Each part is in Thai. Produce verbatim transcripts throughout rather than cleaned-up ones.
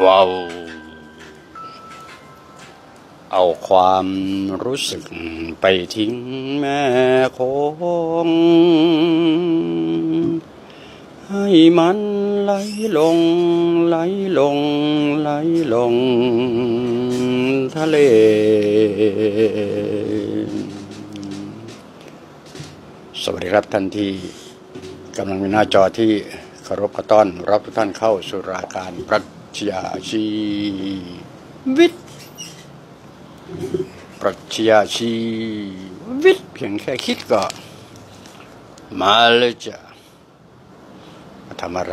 ว้าวเอาความรู้สึกไปทิ้งแม่คงให้มันไหลลงไหลลงไหลลงทะเลสวัสดีครับท่านที่กำลังมีหน้าจอที่เคารพกระต้อนรับทุกท่านเข้าสู่รายการปรัชญาชีวิตปรัชญาชีวิตเพียงแค่คิดก็มาเลยจ้ะมาทำอะไร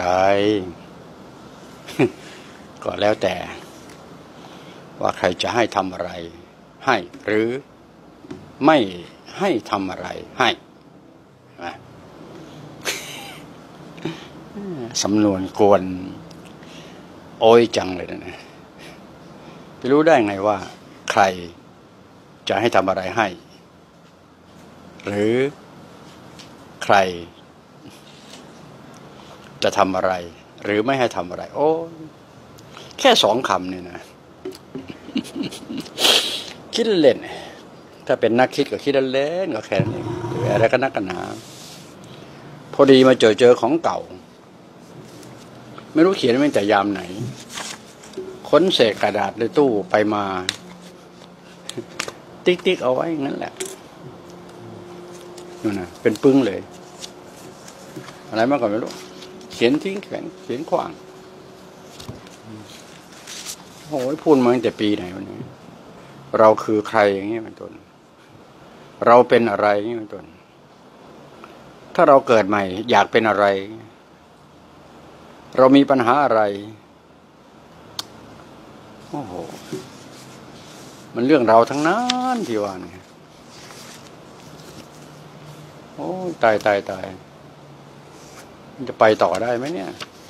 ก็แล้วแต่ว่าใครจะให้ทำอะไรให้หรือไม่ให้ทำอะไรให้สำนวนกวนโอ้ยจังเลยนะจะรู้ได้ไงว่าใครจะให้ทำอะไรให้หรือใครจะทำอะไรหรือไม่ให้ทำอะไรโอ้แค่สองคำเนี่ยนะ คิดเล่นถ้าเป็นนักคิดก็คิดเล่นก็แค่นั้นเองอะไรก็นักกันหนาพอดีมาเจอเจอของเก่าไม่รู้เขียนไว้แต่ยามไหนค้นเศษกระดาษในตู้ไปมาติ๊กติ๊กเอาไว้งั้นแหละนั่นนะเป็นปึ้งเลยอะไรมากกว่าไม่รู้เขียนทิ้งแขวนเขียนขวางโอ้ยพูดมาตั้งแต่ปีไหนวันนี้เราคือใครอย่างนี้เป็นต้นเราเป็นอะไรอย่างนี้เป็นต้นถ้าเราเกิดใหม่อยากเป็นอะไรเรามีปัญหาอะไรโอ้โหมันเรื่องเราทั้งนั้นที่ว่านี่โอ้ตายตายตายมันจะไปต่อได้ไหมเนี่ย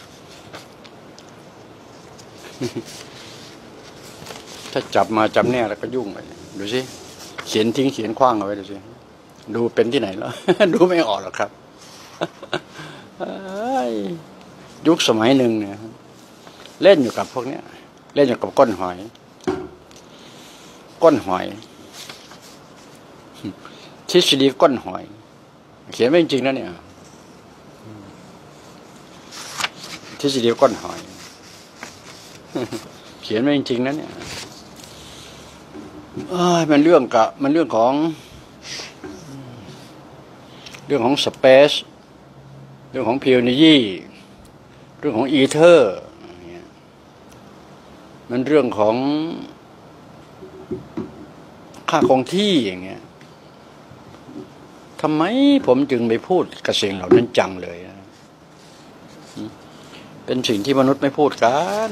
ถ้าจับมาจับแน่แล้วก็ยุ่งไปดูสิเขียนทิ้งเขียนขว้างเอาไว้ดูสิดูเป็นที่ไหนแล้ว ดูไม่ออกหรอกครับ ยุคสมัยหนึ่งเนี่ยเล่นอยู่กับพวกเนี้ยเล่นอยู่กับก้นหอยก้นหอยทฤษฎีก้นหอยเขียนไม่จริงนะเนี่ยทฤษฎีก้นหอยเขียนไม่จริงนะเนี่ยมันเรื่องกับมันเรื่องของเรื่องของสเปซเรื่องของพิวเนยีเรื่องของอีเทอร์มันเรื่องของค่าคงที่อย่างเงี้ยทำไมผมจึงไปพูดกับสิ่งเหล่านั้นจังเลยนะเป็นสิ่งที่มนุษย์ไม่พูดกัน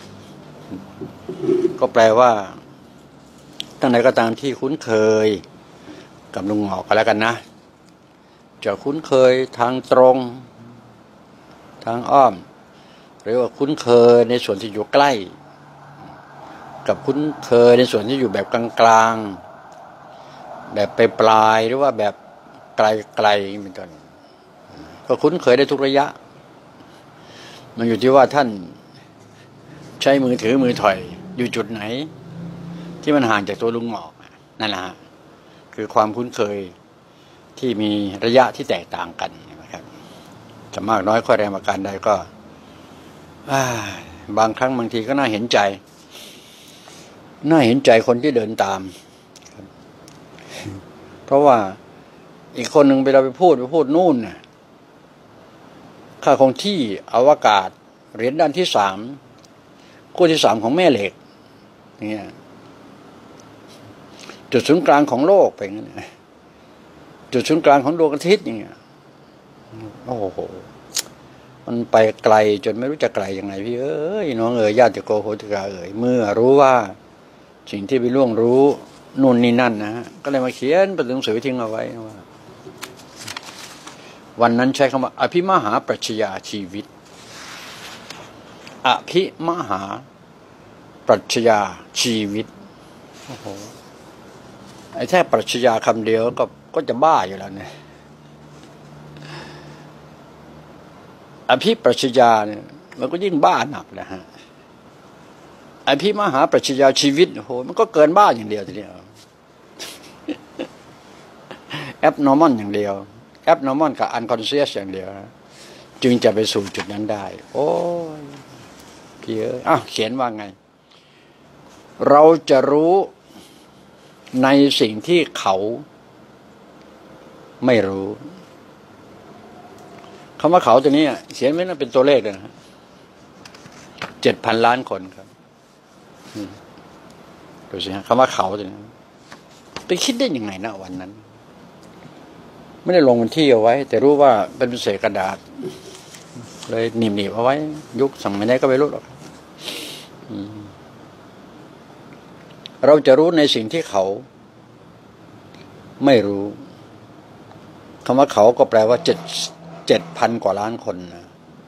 ก็แปลว่าตั้งไหนก็ตามที่คุ้นเคยกับลุงหงอกกันแล้วกันนะจะคุ้นเคยทางตรงทางอ้อมหรือว่าคุ้นเคยในส่วนที่อยู่ใกล้กับคุ้นเคยในส่วนที่อยู่แบบกลางๆแบบไปปลายหรือว่าแบบไกลๆเป็นต้นก็คุ้นเคยได้ทุกระยะมันอยู่ที่ว่าท่านใช้มือถือมือถอยอยู่จุดไหนที่มันห่างจากตัวลุงหงอกนั่นแหละคือความคุ้นเคยที่มีระยะที่แตกต่างกันนะครับจะมากน้อยค่อยแรงประการใดก็บางครั้งบางทีก็น่าเห็นใจน่าเห็นใจคนที่เดินตามเพราะว่าอีกคนหนึ่งเวลาไปพูดไปพูดนู่นน่ะค่าคงที่อวกาศเหรียญด้านที่สามคู่ที่สามของแม่เหล็กเนี่ยจุดศูนย์กลางของโลกไปงั้นจุดศูนย์กลางของดวงอาทิตย์อย่างเงี้ยโอ้โหมันไปไกลจนไม่รู้จะไกลยังไงพี่เอ้ยน้องเอ๋ยญาติโกโหติกาเอ๋ยเมื่อรู้ว่าสิ่งที่ไปล่วงรู้นู่นนี่นั่นนะฮะก็เลยมาเขียนเป็นหนังสือทิ้งเอาไว้ว่าวันนั้นใช้คำว่าอภิมหาปรัชญาชีวิตอภิมหาปรัชญาชีวิตโอ้โหไอ้แค่ปรัชญาคำเดียวก็ก็จะบ้าอยู่แล้วเนี่ยอภิปรัชญาเนี่ยมันก็ยิ่งบ้าหนักนะฮะไอพี่มหาปรัชญาชีวิตโอ้โหมันก็เกินบ้าอย่างเดียวทีเดียวแอปนอร์มอนอย่างเดียวแอปนอร์มอนกับอันคอนเชียสอย่างเดียวนะจึงจะไปสู่จุดนั้นได้โอ้ยพี่เอ้ยอ้าวเขียนว่าไงเราจะรู้ในสิ่งที่เขาไม่รู้คำว่าเขาตัวนี้เขียนไว้นั่นเป็นตัวเลขเลยนะเจ็ดพันล้านคนครับดูสิฮะคำว่าเขาตัวนี้ไปคิดได้ยังไงนะวันนั้นไม่ได้ลงวันที่เอาไว้แต่รู้ว่าเป็นเศษกระดาษเลยหนีบๆเอาไว้ยุคสมัยไหนก็ไม่รู้หรอกเราจะรู้ในสิ่งที่เขาไม่รู้คำว่าเขาก็แปลว่าเจ็ดเจ็ดพันกว่าล้านคนนะ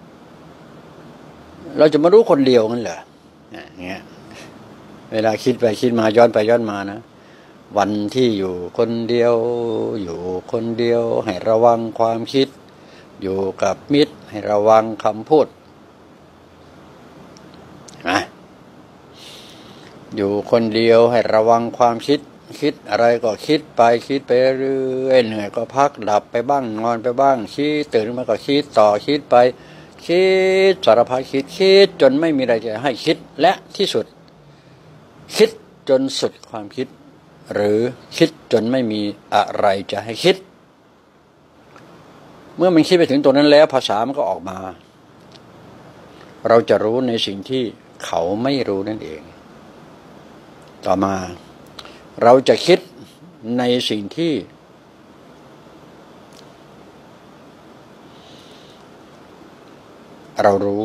เราจะมารู้คนเดียวงั้นเหรออย่างเงี้ยเวลาคิดไปคิดมาย้อนไปย้อนมานะวันที่อยู่คนเดียวอยู่คนเดียวให้ระวังความคิดอยู่กับมิตรให้ระวังคำพูดนะอยู่คนเดียวให้ระวังความคิดคิดอะไรก็คิดไปคิดไปเรื่อยเหนื่อยก็พักหลับไปบ้างนอนไปบ้างคิดตื่นมาก็คิดต่อคิดไปคิดสารพัดคิดคิดจนไม่มีอะไรจะให้คิดและที่สุดคิดจนสุดความคิดหรือคิดจนไม่มีอะไรจะให้คิดเมื่อมันคิดไปถึงตัวนั้นแล้วภาษามันก็ออกมาเราจะรู้ในสิ่งที่เขาไม่รู้นั่นเองต่อมาเราจะคิดในสิ่งที่เรารู้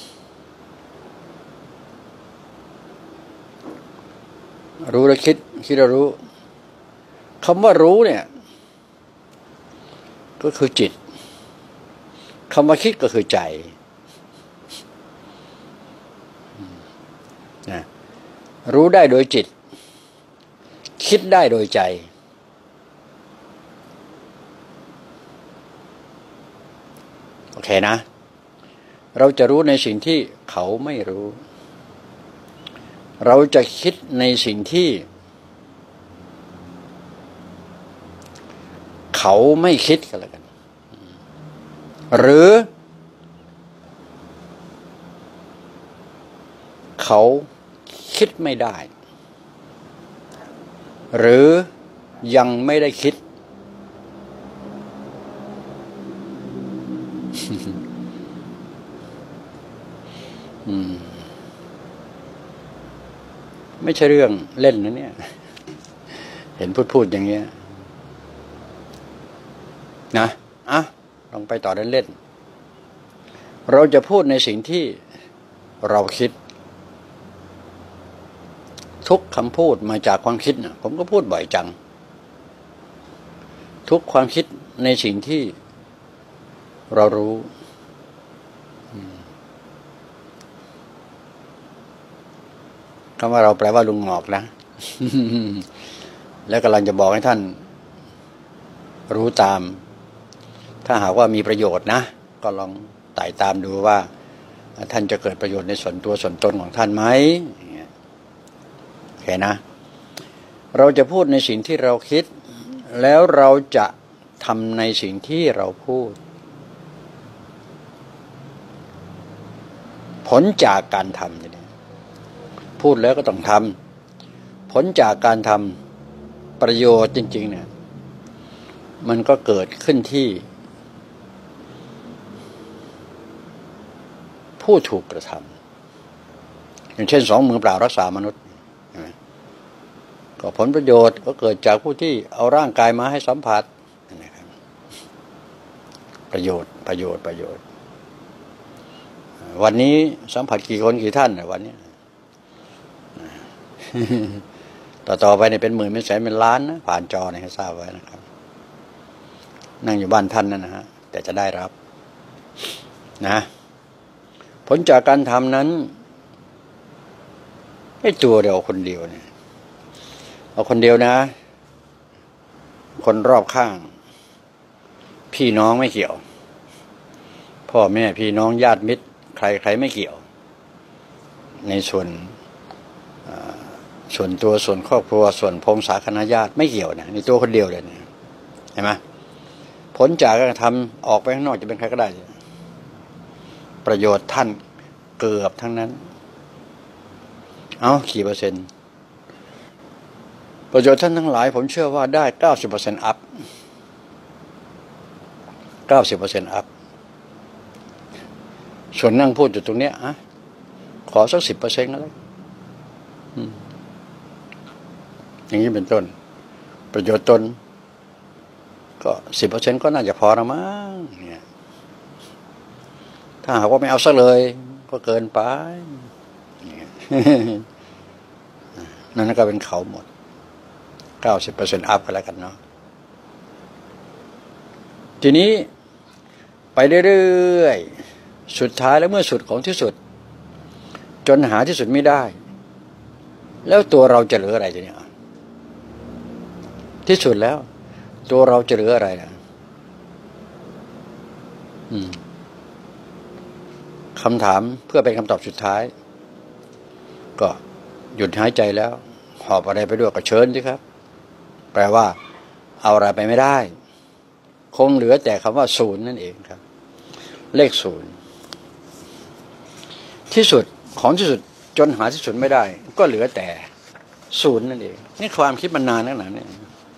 รู้แล้วคิดคิดแล้วรู้คำว่ารู้เนี่ยก็คือจิตคำว่าคิดก็คือใจนะรู้ได้โดยจิตคิดได้โดยใจโอเคนะเราจะรู้ในสิ่งที่เขาไม่รู้เราจะคิดในสิ่งที่เขาไม่คิดกันแล้วกันหรือเขาคิดไม่ได้หรือยังไม่ได้คิดไม่ใช่เรื่องเล่นนะเนี่ยเห็นพูดพูดอย่างเงี้ยนะอ่ะลองไปต่อเล่นๆเราจะพูดในสิ่งที่เราคิดทุกคำพูดมาจากความคิดนะผมก็พูดบ่อยจังทุกความคิดในสิ่งที่เรารู้คำว่าเราแปลว่าลุงงอกนะ แล้วกำลังจะบอกให้ท่านรู้ตามถ้าหากว่ามีประโยชน์นะก็ลองไต่ตามดูว่าท่านจะเกิดประโยชน์ในส่วนตัวส่วนตนของท่านไหมโอเคนะเราจะพูดในสิ่งที่เราคิดแล้วเราจะทำในสิ่งที่เราพูดผลจากการทำเนี่ยพูดแล้วก็ต้องทำผลจากการทำประโยชน์จริงๆเนี่ยมันก็เกิดขึ้นที่ผู้ถูกกระทำอย่างเช่นสองมือเปล่ารักษามนุษย์ก็ผลประโยชน์ก็เกิดจากผู้ที่เอาร่างกายมาให้สัมผัสนะครับประโยชน์ประโยชน์ประโยชน์วันนี้สัมผัสกี่คนกี่ท่านวันนี้ต่อต่อไปเนี่ยเป็นหมื่นเป็นแสนเป็นล้านนะผ่านจอเนี่ยให้ทราบไว้นะครับนั่งอยู่บ้านท่านนั่นนะฮะแต่จะได้รับนะผลจากการทำนั้นไอ้ตัวเดียวคนเดียวเนี่ยเอาคนเดียวนะคนรอบข้างพี่น้องไม่เกี่ยวพ่อแม่พี่น้องญาติมิตรใครใครไม่เกี่ยวในส่วนส่วนตัวส่วนครอบครัวส่วนพงศาคณาญาติไม่เกี่ยวนะนี่ตัวคนเดียวเลยนะเห็นไหมผลจากการทำออกไปข้างนอกจะเป็นใครก็ได้ประโยชน์ท่านเกือบทั้งนั้นเอากี่เปอร์เซ็นต์ประโยชน์ท่านทั้งหลายผมเชื่อว่าได้เก้าสิบเปอร์เซ็นต์อัพเก้าสิบเปอร์เซ็นต์อัพส่วนนั่งพูดอยู่ตรงเนี้ยอะขอสักสิบเปอร์เซ็นต์ก็แล้วอย่างนี้เป็นต้นประโยชน์ตนก็สิบเปอร์เซ็นต์ก็น่าจะพอละมั้งเนี่ยถ้าหากว่าไม่เอาซะเลยก็เกินไปนั่นก็เป็นเขาหมดเก้าสิบเปอร์เซ็นต์อัพกันแล้วกันเนาะทีนี้ไปเรื่อยๆสุดท้ายแล้วเมื่อสุดของที่สุดจนหาที่สุดไม่ได้แล้วตัวเราจะเหลืออะไรทีนี้ที่สุดแล้วตัวเราจะเหลืออะไรนะอืมคำถามเพื่อเป็นคำตอบสุดท้ายก็หยุดหายใจแล้วหอบอะไรไปด้วยก็เชิญสิครับแปลว่าเอาอะไรไปไม่ได้คงเหลือแต่คำว่าศูนย์นั่นเองครับเลขศูนย์ที่สุดของที่สุดจนหาที่สุดไม่ได้ก็เหลือแต่ศูนย์นั่นเองนี่ความคิดมันนานนักหนาเนี่ย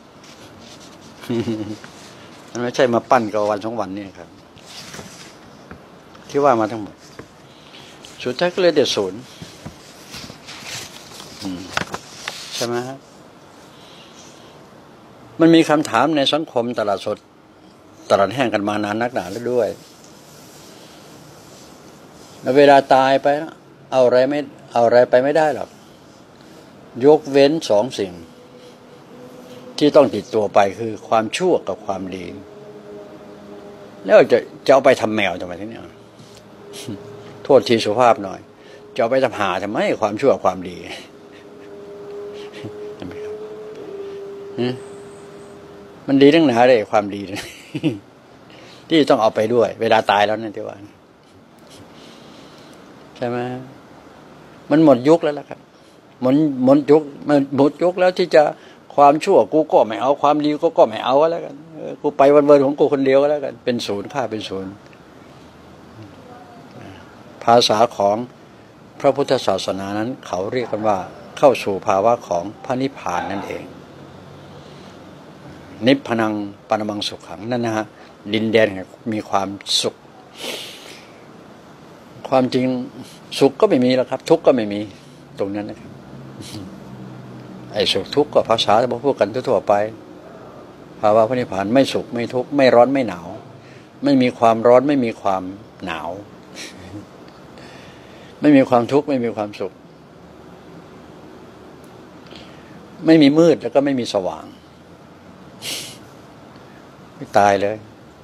มันไม่ใช่มาปั้นกับวันสองวันนี่ครับที่ว่ามาทั้งหมดสุดท้ายก็เลยเด็ดศูนย์ใช่ไหมครับมันมีคำถามในสังคมตลาดสดตลาดแห้งกันมานานนักหนาแล้วด้วยแล้วเวลาตายไปเอาอะไรไม่เอาอะไรไปไม่ได้หรอกยกเว้นสองสิ่งที่ต้องติดตัวไปคือความชั่วกับความดีแล้วจะจะเอาไปทำแมวทำไมที่นี่โทษทีสุภาพหน่อยจะเอาไปทำหาทำไมความชั่วความดีเห็นไหมครับมันดีตั้งหนาเลยความดีที่ต้องเอาไปด้วยเวลาตายแล้วนั่นที่ว่าใช่ไหมมันหมดยุคแล้วล่ะครับหมดหมดยุคมันหมดยุคแล้วที่จะความชั่วกูก็ไม่เอาความดีก็ก็ไม่เอาแล้วกันกูไปวันๆของกูคนเดียวแล้วกันเป็นศูนย์ค่าเป็นศูนย์ภาษาของพระพุทธศาสนานั้นเขาเรียกกันว่าเข้าสู่ภาวะของพระนิพพานนั่นเองนิพพานังปรมังสุขขังนั่นนะฮะดินแดนมีความสุขความจริงสุขก็ไม่มีแล้วครับทุกข์ก็ไม่มีตรงนั้นนะครับไอ้สุขทุกข์ก็ภาษาที่พูดกันทั่วไปภาวะพระนิพพานไม่สุขไม่ทุกข์ไม่ร้อนไม่หนาวไม่มีความร้อนไม่มีความหนาวไม่มีความทุกข์ไม่มีความสุขไม่มีมืดแล้วก็ไม่มีสว่างไม่ตายเลย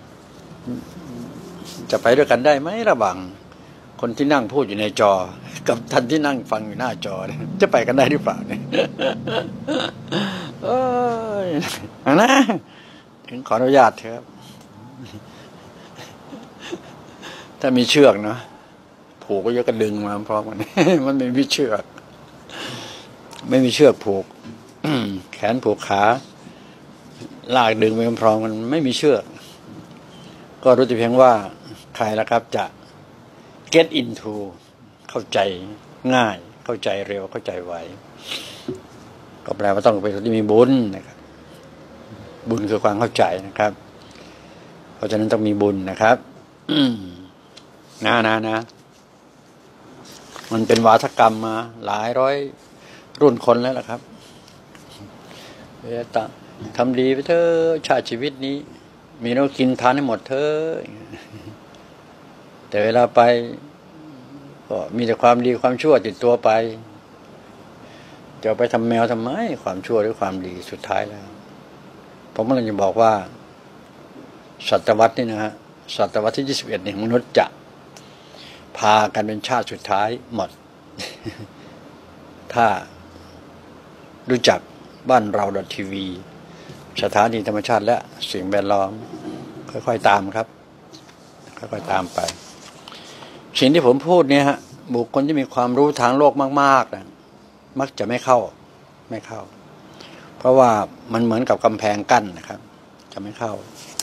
จะไปด้วยกันได้ไหมระหว่างคนที่นั่งพูดอยู่ในจอกับท่านที่นั่งฟังอยู่หน้าจอจะไปกันได้หรือเปล่าเนี่ยเอ้ยนะถึงขออนุญาตเถอะถ้ามีเชือกเนาะผูกก็ยกกระดึงมาพร้อมกันมันไม่มีเชือกไม่มีเชือกผูกแขนผูกขาลากดึงไปพร้อมกันไม่มีเชือกก็รู้แต่เพียงว่าใครละครับจะ get into เข้าใจง่ายเข้าใจเร็วเข้าใจไวก็แปลว่าต้องเป็นคนที่มีบุญนะครับบุญคือความเข้าใจนะครับเพราะฉะนั้นต้องมีบุญนะครับนะนะนะมันเป็นวาทกรรมมาหลายร้อยรุ่นคนแล้วล่ะครับเวตาทำดีไปเถอะชาติชีวิตนี้มีน้ำกินทานให้หมดเถอะแต่เวลาไปก็มีแต่ความดีความชั่วติดตัวไปจะไปทำแมวทำไมความชั่วหรือความดีสุดท้ายแล้วผมกำลังจะบอกว่าศตวรรษนี่นะฮะศตวรรษที่ยี่สิบเอ็ดนี่มนุษย์จะพากันเป็นชาติสุดท้ายหมด ถ้ารู้จักบ้านเราทีวีสถานีธรรมชาติและสิ่งแวดล้อมค่อยๆตามครับค่อยๆตามไปสิ่งที่ผมพูดเนี่ยฮะบุคคลที่มีความรู้ทางโลกมากๆนะมักจะไม่เข้าไม่เข้าเพราะว่ามันเหมือนกับกำแพงกั้นนะครับ จะไม่เข้า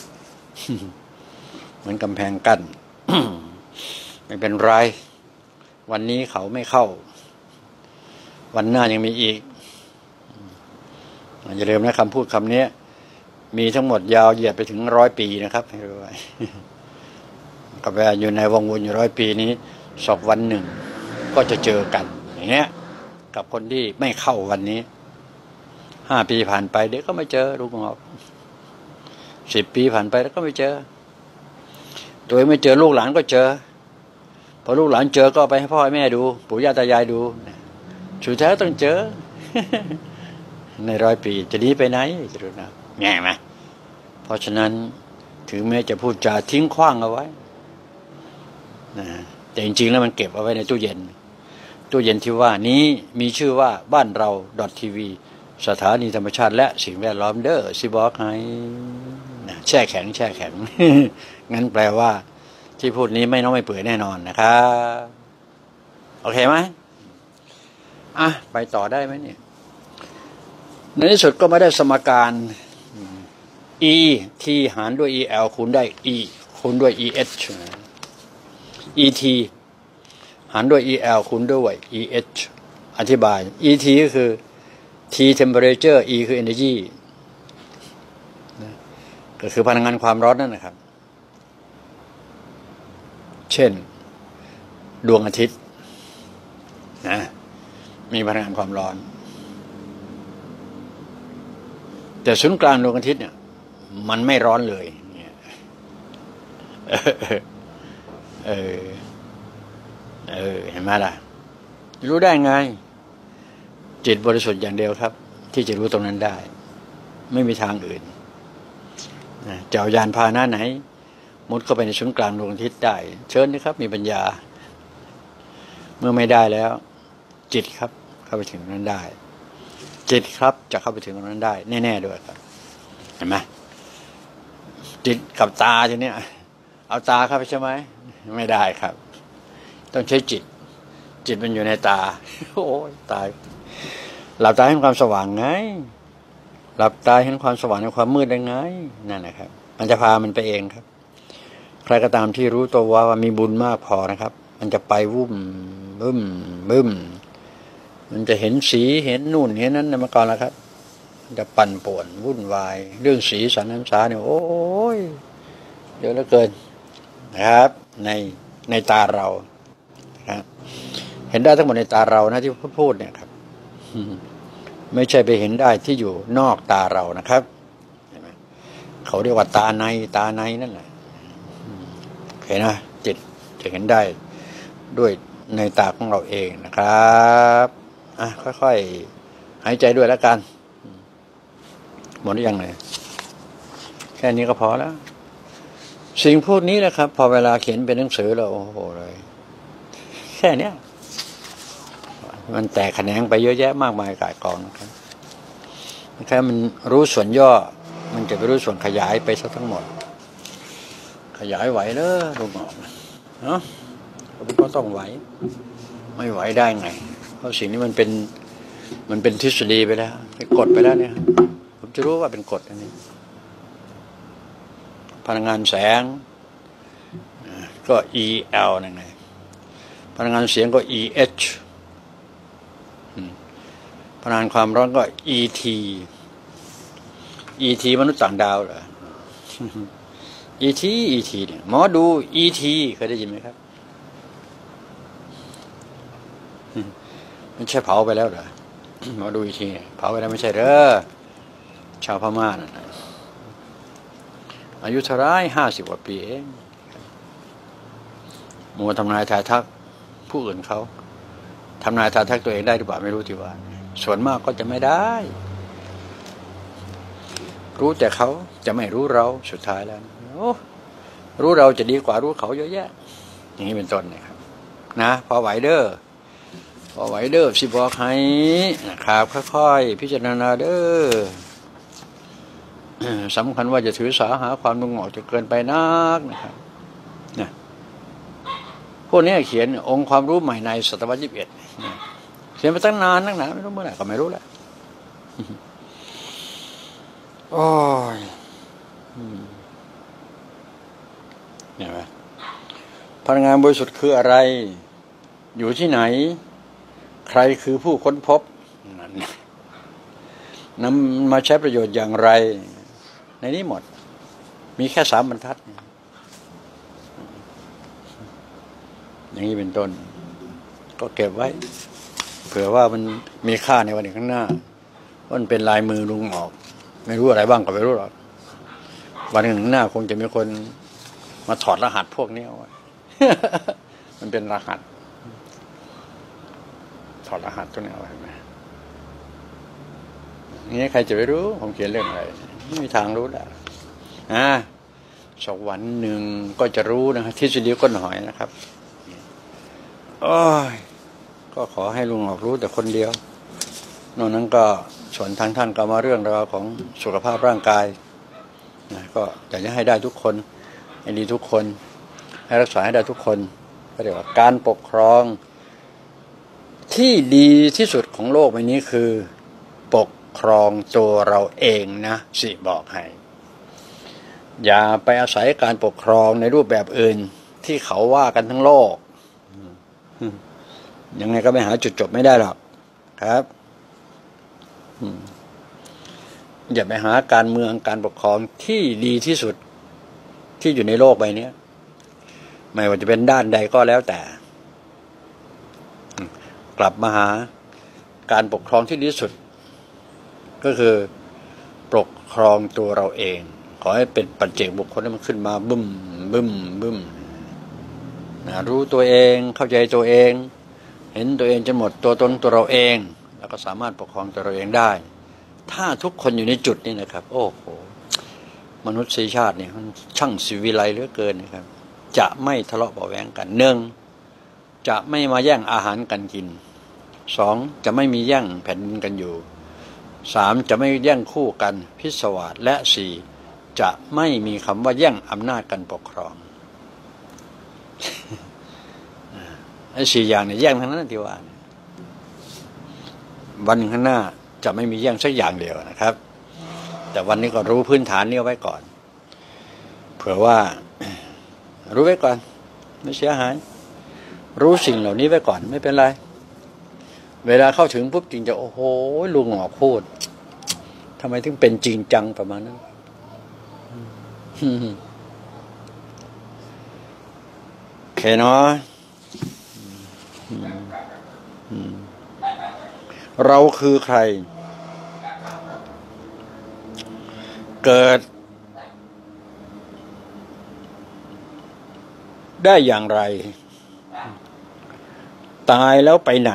เหมือนกำแพงกั้น ไม่เป็นไรวันนี้เขาไม่เข้าวันหน้ายังมีอีกอย่าลืมนะคำพูดคำนี้มีทั้งหมดยาวเหยียดไปถึงร้อยปีนะครับให้รู้ไว้กับเวลาอยู่ในวงวนอยู่ร้อยปีนี้สอบวันหนึ่งก็จะเจอกันอย่างเงี้ยกับคนที่ไม่เข้าวันนี้ห้าปีผ่านไปเดี๋ยวก็ไม่เจอลูกงอกสิบปีผ่านไปแล้วก็ไม่เจอตัวเองไม่เจอลูกหลานก็เจอพอลูกหลานเจอก็ไปให้พ่อให้แม่ดูปู่ย่าตายายดูสุดท้ายต้องเจอ ในร้อยปีจะหนีไปไหนจะรู้นะแง่ไหมเพราะฉะนั้นถึงแม้จะพูดจาทิ้งขว้างเอาไว้นะแต่จริงๆแล้วมันเก็บเอาไว้ในตู้เย็นตู้เย็นที่ว่านี้มีชื่อว่าบ้านเราทีวีสถานีธรรมชาติและสิ่งแวดล้อมเด้อสิบอกให้นะแช่แข็งแช่แข็ง งั้นแปลว่าที่พูดนี้ไม่น้องไม่เปื่อยแน่นอนนะครับโอเคไหมอ่ะไปต่อได้ไหมเนี่ยในที่สุดก็ไม่ได้สมการ e t หารด้วย el คูณได้ e คูณด้วย eh et หารด้วย el คูณด้วย eh อธิบาย et ก็คือ t temperature e คือ energy ก็คือพลังงานความร้อนนั่นนะครับเช่นดวงอาทิตย์นะมีพลังงานความร้อนแต่ศูนย์กลางดวงอาทิตย์เนี่ยมันไม่ร้อนเลยเนี่ยเออเออเออเห็นไหมล่ะรู้ได้ไงจิตบริสุทธิ์อย่างเดียวครับที่จะรู้ตรงนั้นได้ไม่มีทางอื่นนะจะเอายานพาหนะไหนมุดเข้าไปในศูนย์กลางดวงอาทิตย์ได้เชิญนะครับมีปัญญาเมื่อไม่ได้แล้วจิตครับเข้าไปถึงนั้นได้จิตครับจะเข้าไปถึงตรงนั้นได้แน่ๆด้วยครับเห็นไหมจิตกับตาทีเนี้ยเอาตาเข้าไปใช่ไหมไม่ได้ครับต้องใช้จิตจิตมันอยู่ในตาโอ้ยตายหลับตาเห็นความสว่างไงหลับตาเห็นความสว่างในความมืดได้ไงนั่นนะครับมันจะพามันไปเองครับใครก็ตามที่รู้ตัวว่ามีบุญมากพอนะครับมันจะไปวุ่มบึ้มบึ้มมันจะเห็นสีเห็นนู่นเห็นนั้นมาก่อนแล้วครับมันจะปั่นป่วนวุ่นวายเรื่องสีสันน้ำสาเนี่ยโอ้ยเยอะเหลือเกินนะครับในในตาเราครับเห็นได้ทั้งหมดในตาเรานะที่พูดเนี่ยครับไม่ใช่ไปเห็นได้ที่อยู่นอกตาเรานะครับเห็นไหมเขาเรียกว่าตาในตาในนั่นแหละเห็นนะจิตจะเห็นได้ด้วยในตาของเราเองนะครับอ่ะค่อยๆหายใจด้วยแล้วกันหมดหรือยังเลยแค่นี้ก็พอแล้วสิ่งพวกนี้แหละครับพอเวลาเขียนเป็นหนังสือเราโอ้โหเลยแค่เนี้ยมันแตกแขนงไปเยอะแยะมากมายกายกองนะครับแค่มันรู้ส่วนย่อมันจะไปรู้ส่วนขยายไปซะทั้งหมดขยายไหวเลยลูกหมอกเนาะก็ต้องไหวไม่ไหวได้ไงเพราะสิ่งนี้มันเป็นมันเป็นทฤษฎีไปแล้วเป็นกฎไปแล้วเนี่ยผมจะรู้ว่าเป็นกฎอันนี้พลังงานแสงก็ e l นั่นไงพลังงานเสียงก็ e h พลังงานความร้อนก็ e t e t มนุษย์ต่างดาวเหรอ e t e t เนี่ยหมอดู e t เคยได้ยินไหมครับมันใช่เผาไปแล้วเหรอหมอดู e t เผาไปแล้วไม่ใช่เหรอชาวพม่าน่ะอายุเท่าไรห้าสิบกว่าปีเองมัวทำนายทายทักผู้อื่นเขาทำนายทายทักตัวเองได้หรือเปล่าไม่รู้ทีว่าส่วนมากก็จะไม่ได้รู้แต่เขาจะไม่รู้เราสุดท้ายแล้วโอ้รู้เราจะดีกว่ารู้เขาเยอะแยะอย่างนี้เป็นต้นนะครับนะพอไหวเด้อพอไหวเด้อสิบอกให้นะครับค่อยๆพิจารณาเด้อสำคัญว่าจะถือสาหาความนุ่งเหงาจะเกินไปนักนะครับนะพวกนี้เขียนองค์ความรู้ใหม่ในศตวรรษที่ยี่สิบเอ็ดเขียนมาตั้งนานตั้งนานไม่รู้เมื่อไหร่ก็ไม่รู้แหละโอ้ยเห็นไหมพลังงานบริสุทธิ์คืออะไรอยู่ที่ไหนใครคือผู้ค้นพบนั่นนำมาใช้ประโยชน์อย่างไรในนี้หมดมีแค่สามบรรทัดอย่างนี้เป็นต้นก็เก็บไว้เผื่อว่ามันมีค่าในวันข้างหน้าว่ามันเป็นลายมือลุงออกไม่รู้อะไรบ้างก็ไม่รู้หรอกวันข้างหน้าคงจะมีคนมาถอดรหัสพวกนี้เอาไว้ มันเป็นรหัสถอดรหัสตัวนี้เอาไว้ไหมนี่ใครจะไปรู้ผมเขียนเรื่องอะไรไม่มีทางรู้ได้อ่าสักวันหนึ่งก็จะรู้นะครับทฤษฎีก้นหอยนะครับโอ้ยก็ขอให้ลุงออกรู้แต่คนเดียวนอกนั้นก็ส่วนทางท่านก็มาเรื่องราวของสุขภาพร่างกายนะก็อยากจะให้ได้ทุกคนให้ดีทุกคนให้รักษาให้ได้ทุกคนก็เรียกว่าการปกครองที่ดีที่สุดของโลกใบนี้คือปกครองตัวเราเองนะสิบอกให้อย่าไปอาศัยการปกครองในรูปแบบอื่นที่เขาว่ากันทั้งโลกยังไงก็ไม่หาจุดจบไม่ได้หรอกครับอย่าไปหาการเมืองการปกครองที่ดีที่สุดที่อยู่ในโลกใบนี้ไม่ว่าจะเป็นด้านใดก็แล้วแต่กลับมาหาการปกครองที่ดีที่สุดก็คือปกครองตัวเราเองขอให้เป็นปัจเจกบุคคลให้มันขึ้นมาบึ้มบึ้มบึ้มนะรู้ตัวเองเข้าใจตัวเองเห็นตัวเองจนหมดตัวตนตัวเราเองแล้วก็สามารถปกครองตัวเราเองได้ถ้าทุกคนอยู่ในจุดนี้นะครับโอ้โหมนุษยชาติเนี่ยมันช่างสิวิไลเหลือเกินนะครับจะไม่ทะเลาะเบาะแว้งกันหนึ่งจะไม่มาแย่งอาหารกันกินสองจะไม่มีแย่งแผ่นดินกันอยู่สามจะไม่แย่งคู่กันพิศวาสและสี่จะไม่มีคำว่าแย่งอำนาจกันปกครอง ไอ้สี่อย่างเนี่ยแย่งทั้งนั้นที่ว่าวันข้างหน้าจะไม่มีแย่งสักอย่างเดียวนะครับแต่วันนี้ก็รู้พื้นฐานนี้ไว้ก่อนเผื่อว่า รู้ไว้ก่อนไม่เสียหายรู้สิ่งเหล่านี้ไว้ก่อนไม่เป็นไรเวลาเข้าถึงปุ๊บจริงจะโอ้โหลุงหงอกพูดทำไมถึงเป็นจริงจังประมาณนั้นโอเคเนาะเราคือใครเกิดได้อย่างไรตายแล้วไปไหน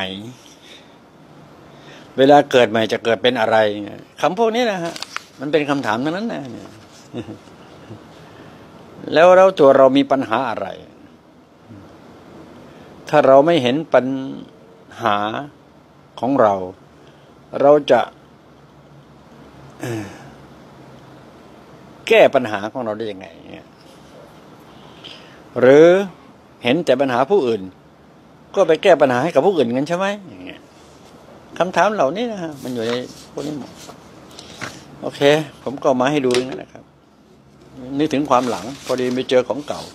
เวลาเกิดใหม่จะเกิดเป็นอะไรคำพวกนี้นะฮะมันเป็นคำถามทั้งนั้นนะเนี่ยแล้วเราตัวเรามีปัญหาอะไรถ้าเราไม่เห็นปัญหาของเราเราจะแก้ปัญหาของเราได้ยังไงเนี่ยหรือเห็นแต่ปัญหาผู้อื่นก็ไปแก้ปัญหาให้กับผู้อื่นกันใช่ไหมอย่างเงี้ยคำถามเหล่านี้นะฮะมันอยู่ในพวกนี้หมดโอเคผมก็มาให้ดูอย่างนั้นนะครับนึกถึงความหลังพอดีไปเจอของเก่า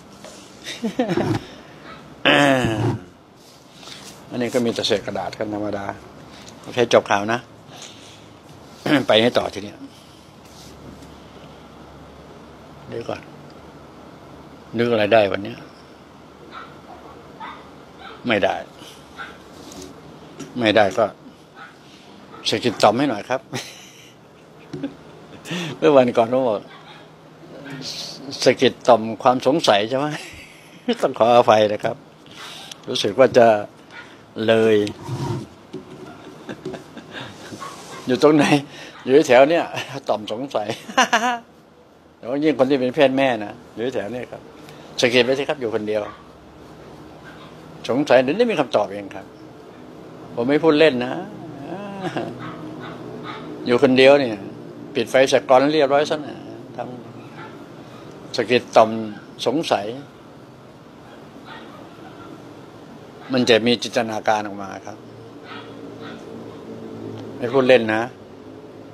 อันนี้ก็มีแต่เศษกระดาษกันธรรมดาโอเคจบข่าวนะ ไปให้ต่อทีนี้เดี๋ยวก่อนนึกอะไรได้วันนี้ไม่ได้ไม่ได้ก็สกิดต่อมให้หน่อยครับ เมื่อวันก่อนผมบอกสกิดต่อมความสงสัยใช่ไหม ต้องขออภัยนะครับรู้สึกว่าจะเลย อยู่ตรงไหนอยู่แถวเนี้ยต่อมสงสัย แต่ว่ายิ่งคนที่เป็นเพศแม่นะอยู่แถวนี้ครับสกิดไปสิครับอยู่คนเดียวสงสัยเดี๋ยวนี้มีคำตอบเองครับผมไม่พูดเล่นนะอยู่คนเดียวเนี่ยปิดไฟสกอร์เรียบร้อยซะนะทำสกิดต่อมสงสัยมันจะมีจินตนาการออกมาครับไม่พูดเล่นนะ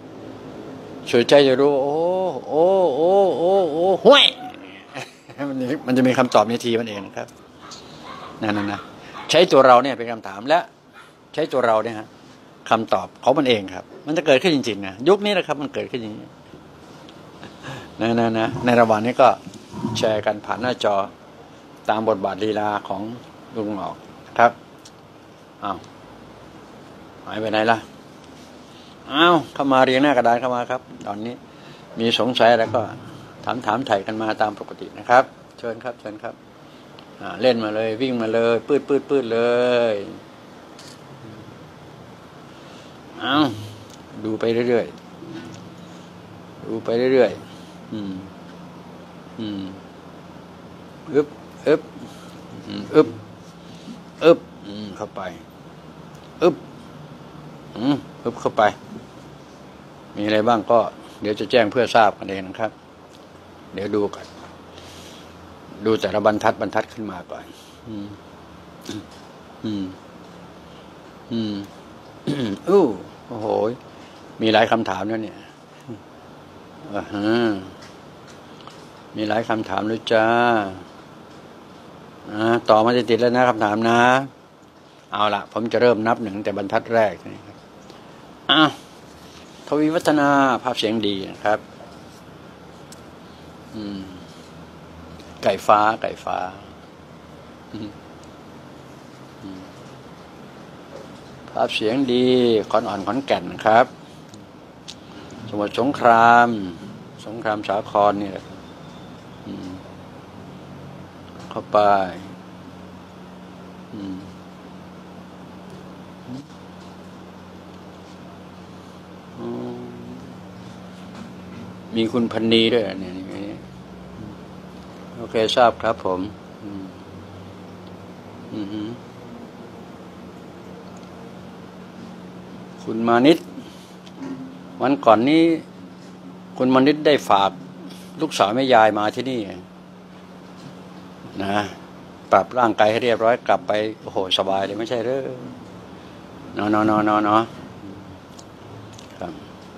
สุดใจจะรู้โอ้โอ้โอ้โอ้โอ้ห้วยมันมันจะมีคำตอบในทีมันเองนะครับนั่นนะนะใช้ตัวเราเนี่ยเป็นคำถามและใช้ตัวเราเนี่ยฮะคำตอบของมันเองครับมันจะเกิดขึ้นจริงๆนะยุคนี้นะครับมันเกิดขึ้นอย่างนี้นะนะนะในระหว่างนี้ก็แชร์กันผ่านหน้าจอตามบทบาทลีลาของลุงหงอกครับอ้าวหายไปไหนล่ะอ้าวเข้ามาเรียงหน้ากระดานเข้ามาครับตอนนี้มีสงสัยแล้วก็ถามถามไถ่กันมาตามปกตินะครับเชิญครับเชิญครับอ่าเล่นมาเลยวิ่งมาเลยปืดปืดปืดเลยอ้าวดูไปเรื่อยๆดูไปเรื่อยๆอืมอืมอึบอึบอึบอึบอืมเข้าไปอึบอืมอึบเข้าไปมีอะไรบ้างก็เดี๋ยวจะแจ้งเพื่อทราบกันเองนะครับเดี๋ยวดูกันดูแต่ละบรรทัดบรรทัดขึ้นมาก่อนอืมอืมอืมอู้โอ้โหมีหลายคำถามแล้วเนี่ยอ่าฮะมีหลายคำถามด้วยจ้าอ่าต่อมาจะติดแล้วนะคำถามนะเอาละผมจะเริ่มนับหนึ่งแต่บรรทัดแรกนะครับอ้าวทวีวัฒนาภาพเสียงดีนะครับอืมไก่ฟ้าไก่ฟ้าภาพเสียงดีขอนอ่อนขอนแก่นนะครับสมุทรสงครามสงครามสาครนี่แหละเข้าไปมีคุณพันนีด้วยเนี่ยโอเคทราบครับผมอืมอืมคุณมานิดวันก่อนนี้คุณมานิดได้ฝากลูกสาวแม่ยายมาที่นี่นะปรับร่างกายให้เรียบร้อยกลับไปโอ้โหสบายเลยไม่ใช่หรือเนาะเนาะเนาะเนาะเนาะครับ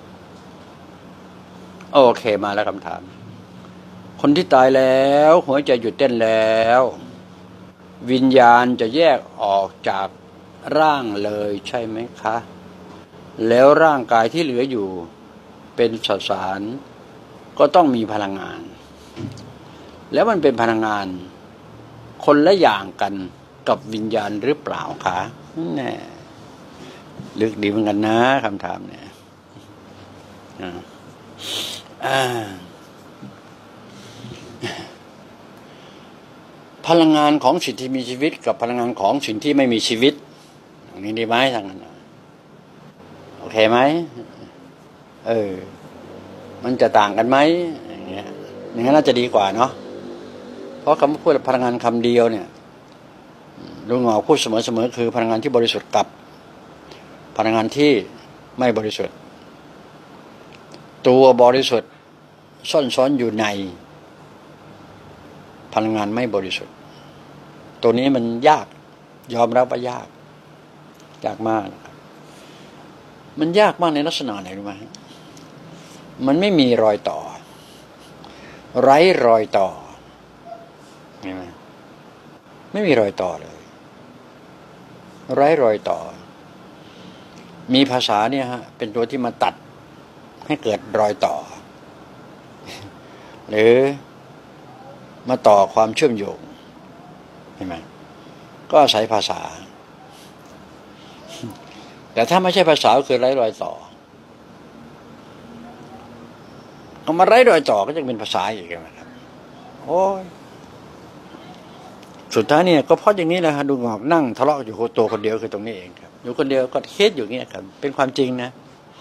โอเคมาแล้วคำถามคนที่ตายแล้วหัวใจหยุดเต้นแล้ววิญญาณจะแยกออกจากร่างเลยใช่ไหมคะแล้วร่างกายที่เหลืออยู่เป็นสสารก็ต้องมีพลังงานแล้วมันเป็นพลังงานคนละอย่างกันกับวิญญาณหรือเปล่าคะแน่ลึกดีเหมือนกันนะคำถามเนี่ยอ่าพลังงานของสิ่งที่มีชีวิตกับพลังงานของสิ่งที่ไม่มีชีวิตอย่างนี้ดีไหมทางนั้นโอเคไหมเออมันจะต่างกันไหมอย่างเงี้ยอย่างนั้นน่าจะดีกว่าเนาะเพราะคำพูดพลังงานคำเดียวเนี่ยลุงหงอพูดเสมอๆคือพลังงานที่บริสุทธิ์กับพลังงานที่ไม่บริสุทธิ์ตัวบริสุทธิ์ซ่อนซ้อนอยู่ในพลังงานไม่บริสุทธิ์ตัวนี้มันยากยอมรับว่ายากยากมากมันยากมากในลักษณะไหนรู้ไหมมันไม่มีรอยต่อไร้รอยต่อเห็นไหมไม่มีรอยต่อเลยไร้รอยต่อมีภาษาเนี่ยฮะเป็นตัวที่มาตัดให้เกิดรอยต่อหรือมาต่อความเชื่อมโยงเห็นไหมก็อาศัยภาษาแต่ถ้าไม่ใช่ภาษาก็คือไร้รอยต่อเอามาไร้รอยต่อก็จะเป็นภาษาอีกนะครับโอ้ยสุดท้ายเนี่ยก็เพราะอย่างนี้แหละฮะดูหงอกนั่งทะเลาะอยู่โคโตคนเดียวคือตรงนี้เองครับอยู่คนเดียวก็คิดอยู่เงี้ยครับเป็นความจริงนะ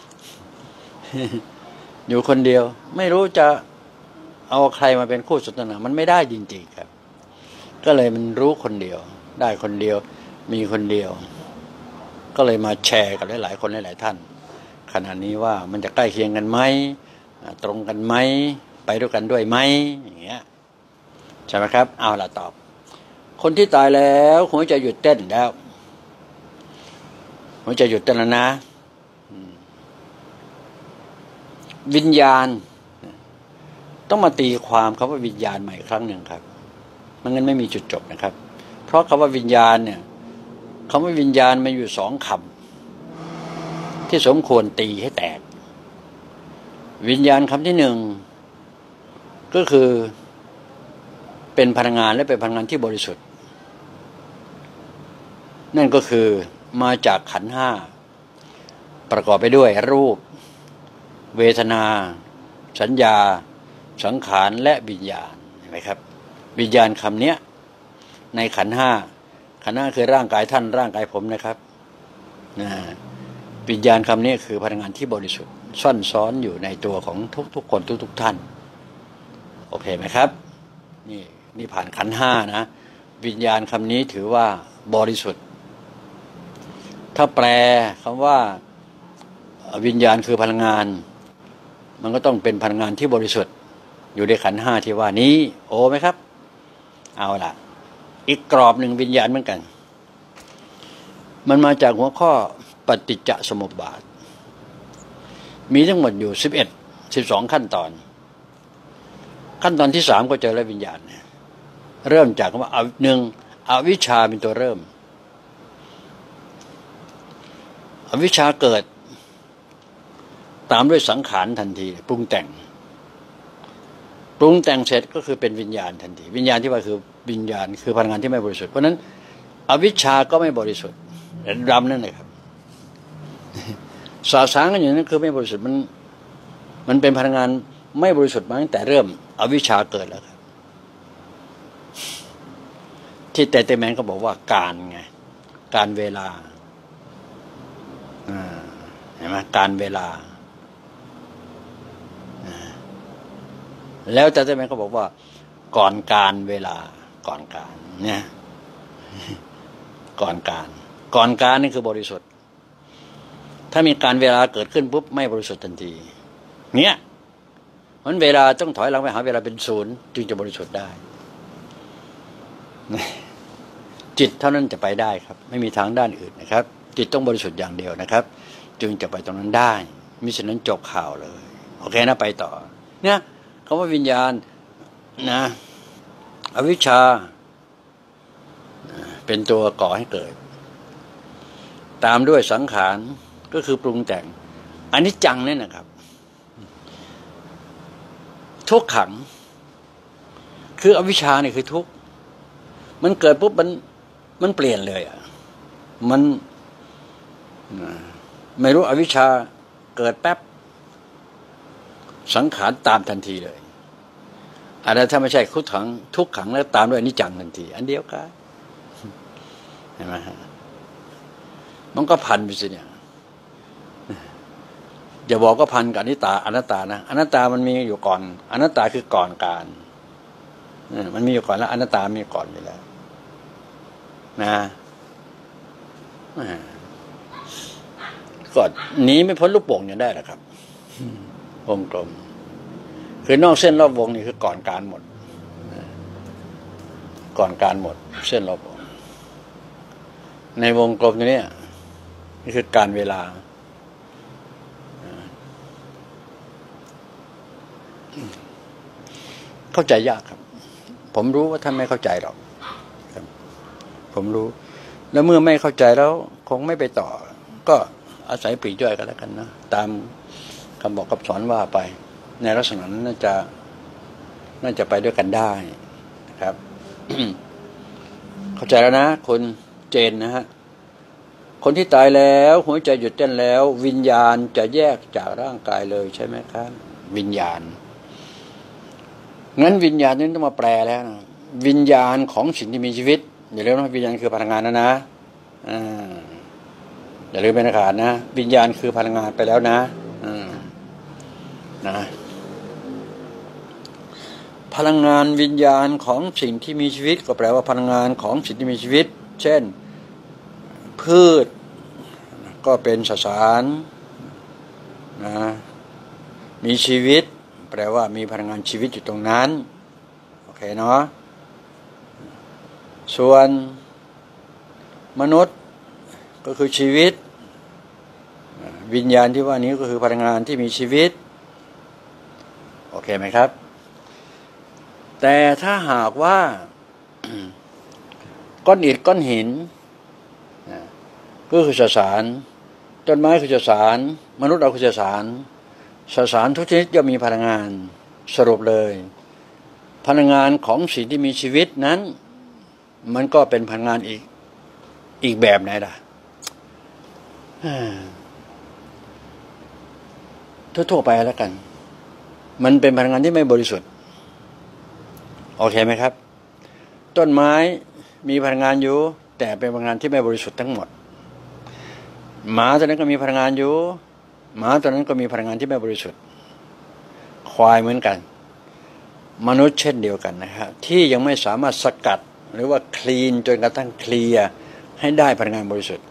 อยู่คนเดียวไม่รู้จะเอาใครมาเป็นคู่สนทนามันไม่ได้จริงๆครับก็เลยมันรู้คนเดียวได้คนเดียวมีคนเดียวก็เลยมาแชร์กับหลายๆคนหลายๆท่านขณะนี้ว่ามันจะใกล้เคียงกันไหมตรงกันไหมไปด้วยกันด้วยไหมอย่างเงี้ยใช่ไหมครับเอาล่ะตอบคนที่ตายแล้วหัวใจหยุดเต้นแล้วหัวใจหยุดเต้นแล้วนะวิญญาณต้องมาตีความคำว่าวิญญาณใหม่ครั้งหนึ่งครับมันงั้นไม่มีจุดจบนะครับเพราะคำว่าวิญญาณเนี่ยคำว่าวิญญาณมันอยู่สองคำที่สมควรตีให้แตกวิญญาณคำที่หนึ่งก็คือเป็นพลังงานและเป็นพลังงานที่บริสุทธิ์นั่นก็คือมาจากขันธ์ห้าประกอบไปด้วยรูปเวทนาสัญญาสังขารและวิญญาณเห็นไหมครับวิญญาณคำนี้ในขันธ์ห้าขันธ์ห้าคือร่างกายท่านร่างกายผมนะครับนะวิญญาณคำนี้คือพลังงานที่บริสุทธิ์ซ่อนซ้อนอยู่ในตัวของทุกๆคนทุกๆท่านโอเคไหมครับนี่นี่ผ่านขันธ์ห้านะวิญญาณคำนี้ถือว่าบริสุทธิ์ถ้าแปลคำว่าวิญญาณคือพลังงานมันก็ต้องเป็นพลังงานที่บริสุทธิ์อยู่ในขันธ์ห้าที่ว่านี้โอ้ไหมครับเอาล่ะอีกกรอบหนึ่งวิญญาณเหมือนกันมันมาจากหัวข้อปฏิจจสมุปบาทมีทั้งหมดอยู่สิบเอ็ดสิบสองขั้นตอนขั้นตอนที่สามก็เจอแล้ววิญญาณเริ่มจากคำว่าหนึ่งอวิชชาเป็นตัวเริ่มอวิชชาเกิดตามด้วยสังขารทันทีปรุงแต่งปรุงแต่งเสร็จก็คือเป็นวิญญาณทันทีวิญญาณที่ว่าคือวิญญาณคือพลังงานที่ไม่บริสุทธิ์เพราะนั้นอวิชชาก็ไม่บริสุทธิ์ดำนั่นเลยครับสาสางกันอย่างนั้นคือไม่บริสุทธิ์มันมันเป็นพลังงานไม่บริสุทธิ์มาตั้งแต่เริ่มอวิชชาเกิดแล้วครับที่แต่เตแมนก็บอกว่าการไงการเวลาเห็นไหมการเวลาแล้วแต่เตแมนก็บอกว่าก่อนการเวลาก่อนการเนี่ยก่อนการก่อนการนี่คือบริสุทธิ์ถ้ามีการเวลาเกิดขึ้นปุ๊บไม่บริสุทธิ์ทันทีเนี่ยมันเวลาต้องถอยหลังไปหาเวลาเป็นศูนย์จึงจะบริสุทธิ์ได้จิตเท่านั้นจะไปได้ครับไม่มีทางด้านอื่นนะครับจิตต้องบริสุทธิ์อย่างเดียวนะครับจึงจะไปตรงนั้นได้มิฉะนั้นจบข่าวเลยโอเคนะไปต่อเนี่ยคำว่าวิญญาณนะอวิชชาเป็นตัวก่อให้เกิดตามด้วยสังขารก็คือปรุงแต่งอนิจจังนี่นะครับทุกขังคืออวิชชาเนี่ยคือทุกข์มันเกิดปุ๊บมันมันเปลี่ยนเลยอ่ะมันไม่รู้อวิชชาเกิดแป๊บสังขารตามทันทีเลยอะไรถ้าไม่ใช่ทุกขังทุกขังแล้วตามด้วยอนิจจังทันทีอันเดียวกันเห็นไหมฮะมันก็พันไปสิเนี่ยอย่าบอกก็พันกับอนิจตาอนัตตานะอนัตตามันมีอยู่ก่อนอนัตตาคือก่อนการมันมีอยู่ก่อนแล้วอนัตตามีก่อนอยู่แล้วนะก็หนีไม่พ้นลูกโป่งอย่างได้หรอครับวงกลมคือนอกเส้นรอบวงนี่คือก่อนการหมดก่อนการหมดเส้นรอบวงในวงกลมนี้นี่คือการเวลาเข้าใจยากครับผมรู้ว่าท่านไม่เข้าใจหรอกผมรู้แล้วเมื่อไม่เข้าใจแล้วคงไม่ไปต่อก็อาศัยปลีกย่อยกันแล้วกันนะตามคำบอกคำสอนว่าไปในลักษณะนั้นน่าจะน่าจะไปด้วยกันได้นะครับ เข้าใจแล้วนะคนเจนนะฮะคนที่ตายแล้วหัวใจหยุดเต้นแล้ววิญญาณจะแยกจากร่างกายเลยใช่ไหมครับวิญญาณงั้นวิญญาณนี้ต้องมาแปลแล้วนะวิญญาณของสิ่งที่มีชีวิตอย่าลืมนะวิญญาณคือพลังงานนะนะอ่าอย่าลืมเป็นขาดนะวิญญาณคือพลังงานไปแล้วนะอ่านะพลังงานวิญญาณของสิ่งที่มีชีวิตก็แปลว่าพลังงานของสิ่งที่มีชีวิตเช่นพืชก็เป็นสสารนะมีชีวิตแปลว่ามีพลังงานชีวิตอยู่ตรงนั้นโอเคเนาะส่วนมนุษย์ก็คือชีวิตวิญญาณที่ว่านี้ก็คือพลังงานที่มีชีวิตอเคไหมครับ แต่ถ้าหากว่า ก้อนอิฐก้อนหินก็คือสสารต้นไม้คือสสารมนุษย์เราคือสสารสสารทุกชนิดย่อมมีพลังงานสรุปเลยพลังงานของสิ่งที่มีชีวิตนั้นมันก็เป็นพลังงานอีกอีกแบบไหนล่ะทั่วๆไปแล้วกันมันเป็นพลังงานที่ไม่บริสุทธิ์โอเคไหมครับต้นไม้มีพลังงานอยู่แต่เป็นพลังงานที่ไม่บริสุทธิ์ทั้งหมดหมาตัวนั้นก็มีพลังงานอยู่หมาตัวนั้นก็มีพลังงานที่ไม่บริสุทธิ์ควายเหมือนกันมนุษย์เช่นเดียวกันนะครับที่ยังไม่สามารถสกัดหรือว่าคลีนจนกระทั่งเคลียร์ให้ได้พลังงานบริสุทธิ์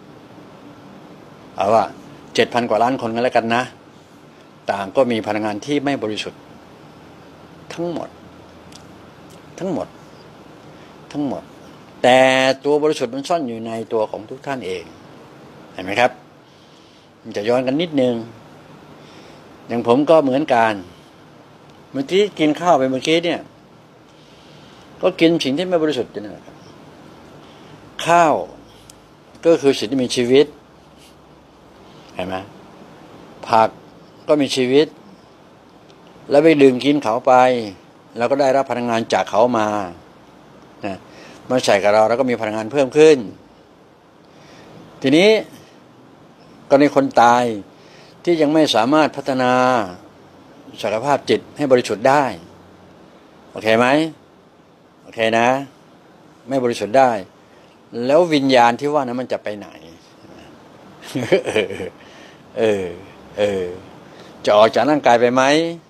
เอาว่าเจ็ดพันกว่าล้านคนกันแล้วกันนะต่างก็มีพลังงานที่ไม่บริสุทธิ์ทั้งหมดทั้งหมดทั้งหมดแต่ตัวบริสุทธิ์มันซ่อนอยู่ในตัวของทุกท่านเองเห็นไหมครับจะย้อนกันนิดนึงอย่างผมก็เหมือนกันเมื่อกี้กินข้าวไปเมื่อกี้เนี่ยก็กินสิ่งที่ไม่บริสุทธิ์นี่แหละครับข้าวก็คือสิ่งที่มีชีวิตเห็นไหมผักก็มีชีวิตแล้วไปดื่มกินเขาไปเราก็ได้รับพลังงานจากเขามานะมาใส่กับเราแล้วก็มีพลังงานเพิ่มขึ้นทีนี้ก็ในคนตายที่ยังไม่สามารถพัฒนาศักยภาพจิตให้บริสุทธิ์ได้โอเคไหมโอเคนะไม่บริสุทธิ์ได้แล้ววิญญาณที่ว่านั้นมันจะไปไหนเออเออจะออกจากร่างกายไปไหม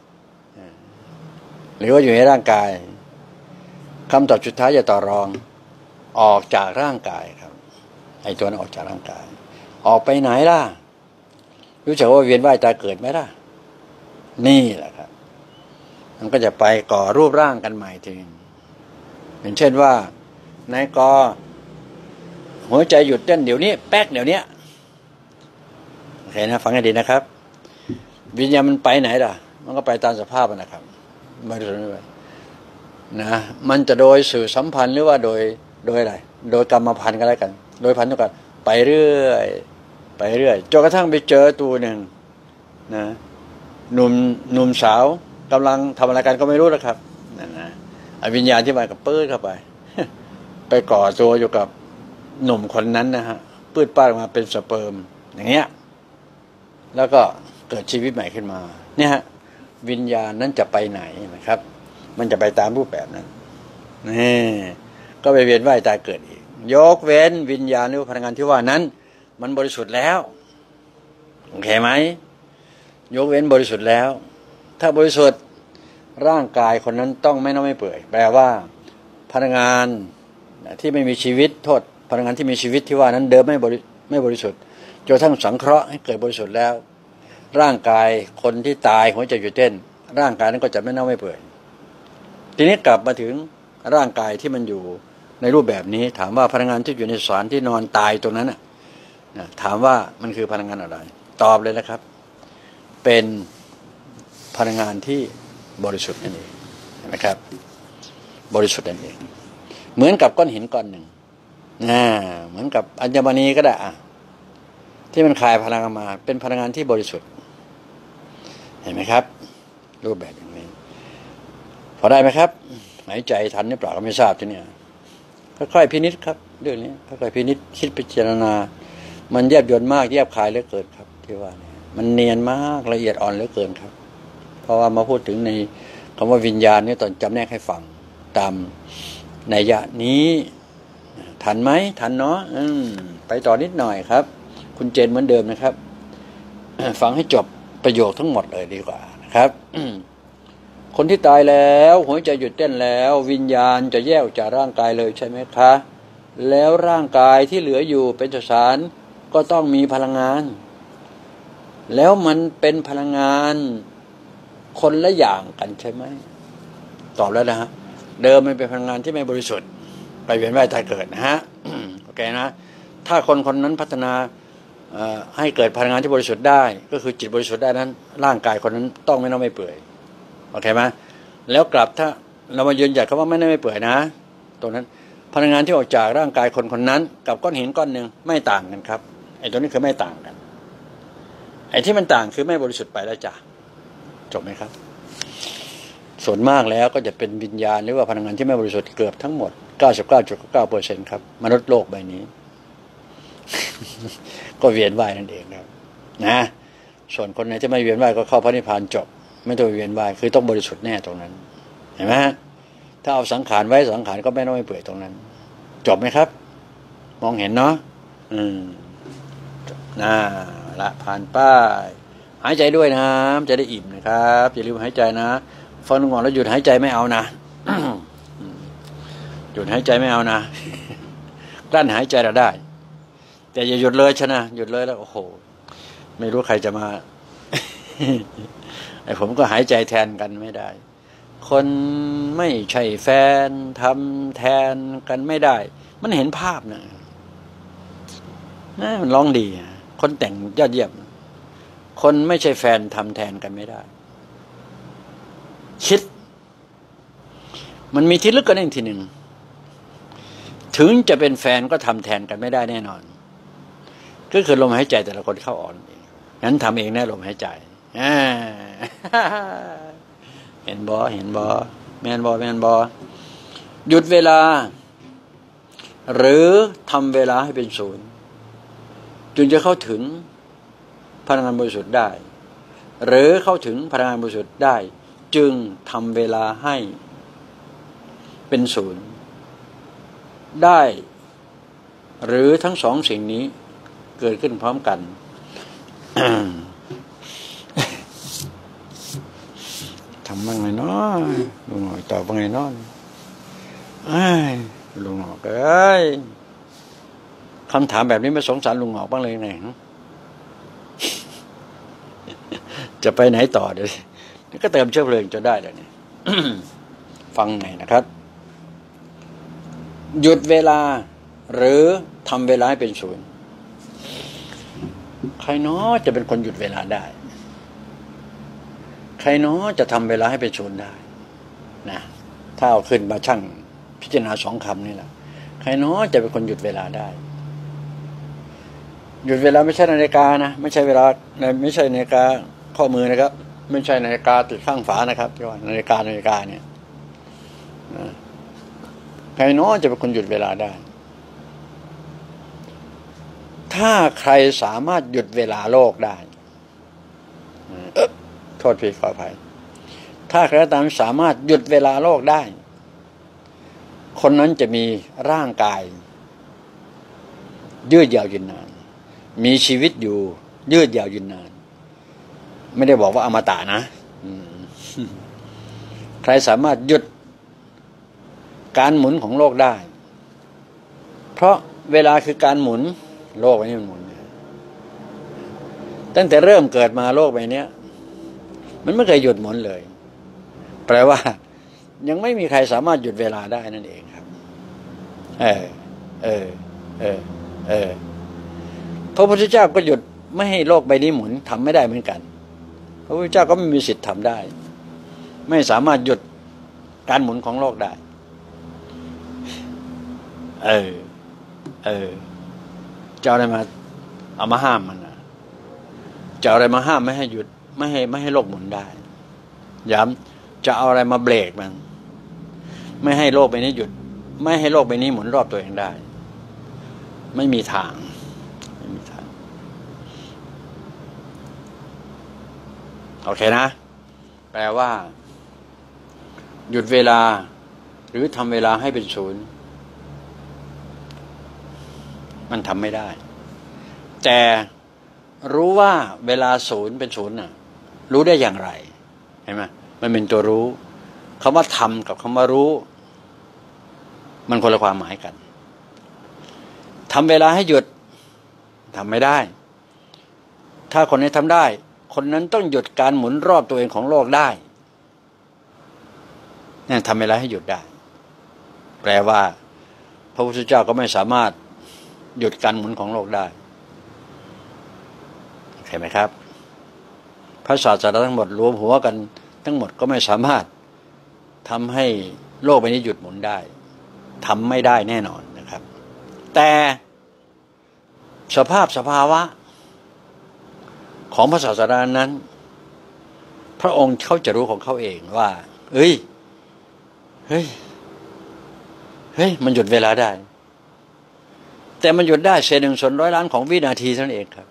หรือว่าอยู่ในร่างกายคำตอบสุดท้ายจะต่อรองออกจากร่างกายครับไอ้ตัวนั้นออกจากร่างกายออกไปไหนล่ะรู้จักว่าเวียนว่ายตายเกิดไหมล่ะนี่แหละครับมันก็จะไปก่อรูปร่างกันใหม่ทีนึงอย่างเช่นว่านายกอหัวใจหยุดเต้นเดี๋ยวนี้แป๊กเดี๋ยวนี้โอเคนะฟังให้ดีนะครับวิญญาณมันไปไหนล่ะมันก็ไปตามสภาพนะครับไม่รู้ไม่นะมันจะโดยสื่อสัมพันธ์หรือว่าโดยโดยอะไรโดยกรรมพันธุ์ก็แล้วกันโดยพันธุกรรมไปเรื่อยไปเรื่อยจนกระทั่งไปเจอตัวหนึ่งนะหนุ่มหนุ่มสาวกำลังทำอะไรกันก็ไม่รู้แล้วครับนั่นนะวิญญาณที่มากับปื้ดเข้าไปไปก่อตัวอยู่กับหนุ่มคนนั้นนะฮะปื้ดป้าออกมาเป็นสเปิร์มอย่างเงี้ยแล้วก็เกิดชีวิตใหม่ขึ้นมาเนี่ยฮะวิญญาณนั้นจะไปไหนนะครับมันจะไปตามรูปแบบนั้นนี่ก็ไปเวียนว่ายตายเกิดอีกยกเว้นวิญญาณหรือพลังงานที่ว่านั้นมันบริสุทธิ์แล้วโอเคไหมยกเว้นบริสุทธิ์แล้วถ้าบริสุทธิ์ร่างกายคนนั้นต้องไม่เน่าไม่เปื่อยแปลว่าพลังงานที่ไม่มีชีวิตโทษพลังงานที่มีชีวิตที่ว่านั้นเดิมไม่บริไม่บริสุทธิ์จนทั้งสังเคราะห์ให้เกิดบริสุทธิ์แล้วร่างกายคนที่ตายหัวใจหยุดเต้นร่างกายนั้นก็จะไม่เน่าไม่เปื่อยทีนี้กลับมาถึงร่างกายที่มันอยู่ในรูปแบบนี้ถามว่าพลังงานที่อยู่ในสารที่นอนตายตรงนั้นนะถามว่ามันคือพลังงานอะไรตอบเลยนะครับเป็นพลังงานที่บริสุทธิ์นั่นเองนะครับบริสุทธิ์นั่นเองเหมือนกับก้อนหินก้อนหนึ่งนะเหมือนกับอัญมณีก็ได้อะที่มันคลายพลังมาเป็นพลังงานที่บริสุทธิ์เห็นไหมครับรูปแบบอย่างนี้พอได้ไหมครับหายใจทันหรือเปล่าก็ไม่ทราบทีนี้ค่อยๆพินิจครับเรื่องนี้ค่อยๆพินิจคิดพิจารณามันแยบยลมากแยบคายเหลือเกินครับที่ว่านี่มันเนียนมากละเอียดอ่อนเหลือเกินครับเพราะว่ามาพูดถึงในคำว่าวิญญาณนี่ตอนจำแนกให้ฟังตามนัยยะนี้ทันไหมทันเนาะอืมไปต่อนิดหน่อยครับคุณเจนเหมือนเดิมนะครับฟังให้จบประโยคทั้งหมดเลยดีกว่านะครับคนที่ตายแล้วหัวใจหยุดเต้นแล้ววิญญาณจะแยกออกจากร่างกายเลยใช่ไหมคะแล้วร่างกายที่เหลืออยู่เป็นสสารก็ต้องมีพลังงานแล้วมันเป็นพลังงานคนละอย่างกันใช่ไหมตอบแล้วนะฮะเดิมมันเป็นพลังงานที่ไม่บริสุทธิ์ไปเวียนว่ายตายเกิดนะฮะ โอเคนะถ้าคนคนนั้นพัฒนาให้เกิดพลังงานที่บริสุทธิ์ได้ก็คือจิตบริสุทธิ์ได้นั้นร่างกายคนนั้นต้องไม่เน่าไม่เปื่อยโอเคไหมแล้วกลับถ้าเรามายืนหยัดคำว่าไม่ได้ไม่เปื่อยนะตรงนั้นพลังงานที่ออกจากร่างกายคนคนนั้นกับก้อนหินก้อนหนึ่งไม่ต่างกันครับไอ้ตัวนี้คือไม่ต่างกันไอ้ที่มันต่างคือไม่บริสุทธิ์ไปแล้วจ้ะจบไหมครับส่วนมากแล้วก็จะเป็นวิญญาณหรือว่าพลังงานที่ไม่บริสุทธิ์เกือบทั้งหมด เก้าสิบเก้าจุดเก้าเปอร์เซ็นต์ ครับมนุษย์โลกใบนี้ ก็เวียนว่ายนั่นเองครับนะส่วนคนไหนที่ไม่เวียนว่ายก็เข้าพระนิพพานจบไม่ต้องเวียนว่ายคือต้องบริสุทธิ์แน่ตรงนั้นเห็นไหมฮะถ้าเอาสังขารไว้สังขารก็ไม่ต้องไม่เปื่อยตรงนั้นจบไหมครับมองเห็นเนาะอืมน่าละผ่านป้ายหายใจด้วยนะจะได้อิ่มนะครับอย่าลืมหายใจนะฟังลุงหมอแล้วหยุดหายใจไม่เอานะ หยุดหายใจไม่เอานะกลั้นหายใจเราได้แต่อย่าหยุดเลยชนะหยุดเลยแล้วโอ้โหไม่รู้ใครจะมา ไอ้ผมก็หายใจแทนกันไม่ได้คนไม่ใช่แฟนทำแทนกันไม่ได้มันเห็นภาพนะนะมันร้องดีคนแต่งยอดเยี่ยมคนไม่ใช่แฟนทำแทนกันไม่ได้คิดมันมีที่ลึกกว่านั้นทีหนึ่งถึงจะเป็นแฟนก็ทำแทนกันไม่ได้แน่นอนก็คือลมหายใจแต่ละคนเข้าออกเองงั้นทำเองแน่ลมหายใจเห็นบอเห็นบอแมนบอแมนบอหยุดเวลาหรือทำเวลาให้เป็นศูนย์จึงจะเข้าถึงพลังงานบริสุทธิ์ได้หรือเข้าถึงพลังงานบริสุทธิ์ได้จึงทำเวลาให้เป็นศูนย์ได้หรือทั้งสองสิ่งนี้เกิดขึ้นพร้อมกัน ทำบ้างไงเนาะลุงหน่อยตอบบ้างไงเนาะไอ้ลุงหน่อยเอ้ยคำถามแบบนี้ไม่สงสารลุงหน่อยบ้างเลยไงจะไปไหนต่อเดี๋ยวนี่ก็เติมเชื้อเพลิงจนได้แล้วเนี่ย ฟังไงนะครับหยุดเวลาหรือทำเวลาให้เป็นศูนย์ใครเนาะจะเป็นคนหยุดเวลาได้ใครเนาะจะทำเวลาให้เป็นศูนย์ได้นะถ้าเอาขึ้นมาชั่งพิจารณาสองคำนี่แหละใครเนาะจะเป็นคนหยุดเวลาได้หยุดเวลาไม่ใช่นาฬิกานะไม่ใช่เวลาไม่ใช่นาฬิกาข้อมือนะครับไม่ใช่นาฬิกาติดข้างฝานะครับที่ว่านาฬิกานาฬิกาเนี่ยใครเนาะจะเป็นคนหยุดเวลาได้ถ้าใครสามารถหยุดเวลาโลกได้เออโทษพี่ขออภัยถ้าใครตามสามารถหยุดเวลาโลกได้คนนั้นจะมีร่างกายยืดยาวยืนนานมีชีวิตอยู่ยืดยาวยืนนานไม่ได้บอกว่าอมตะนะใครสามารถหยุดการหมุนของโลกได้เพราะเวลาคือการหมุนโลกใบนี้มันหมุนตั้งแต่เริ่มเกิดมาโลกใบนี้มันไม่เคยหยุดหมุนเลยแปลว่ายังไม่มีใครสามารถหยุดเวลาได้นั่นเองครับเออเออเออเออพระพุทธเจ้าก็หยุดไม่ให้โลกใบนี้หมุนทำไม่ได้เหมือนกันพระพุทธเจ้าก็ไม่มีสิทธิ์ทำได้ไม่สามารถหยุดการหมุนของโลกได้เออเออจะเอาอะไรมาเอามาห้ามมันนะจะเอาอะไรมาห้ามไม่ให้หยุดไม่ให้ไม่ให้โลกหมุนได้ย้ำจะเอาอะไรมาเบรกมันไม่ให้โลกใบนี้หยุดไม่ให้โลกใบนี้หมุนรอบตัวเองได้ไม่มีทางไม่มีทางโอเคนะแปลว่าหยุดเวลาหรือทำเวลาให้เป็นศูนย์มันทำไม่ได้แต่รู้ว่าเวลาศูนย์เป็นศูนย์น่ะรู้ได้อย่างไรเห็นไหมมันเป็นตัวรู้คำว่าทำกับคำว่ารู้มันคนละความหมายกันทำเวลาให้หยุดทำไม่ได้ถ้าคนนี้ทำได้คนนั้นต้องหยุดการหมุนรอบตัวเองของโลกได้นี่ทำเวลาให้หยุดได้แปลว่าพระพุทธเจ้าก็ไม่สามารถหยุดการหมุนของโลกได้เห็นไหมครับพระศาสดาทั้งหมดรวมหัวกันทั้งหมดก็ไม่สามารถทำให้โลกใบนี้หยุดหมุนได้ทำไม่ได้แน่นอนนะครับ แต่สภาพสภาวะของพระศาสดานั้นพระองค์เขาจะรู้ของเขาเองว่าเฮ้ยเฮ้ยเฮ้ยมันหยุดเวลาได้แต่มันหยุดได้เศษหนึ่งส่วนร้อยล้านของวินาทีเท่านั้นเองครับ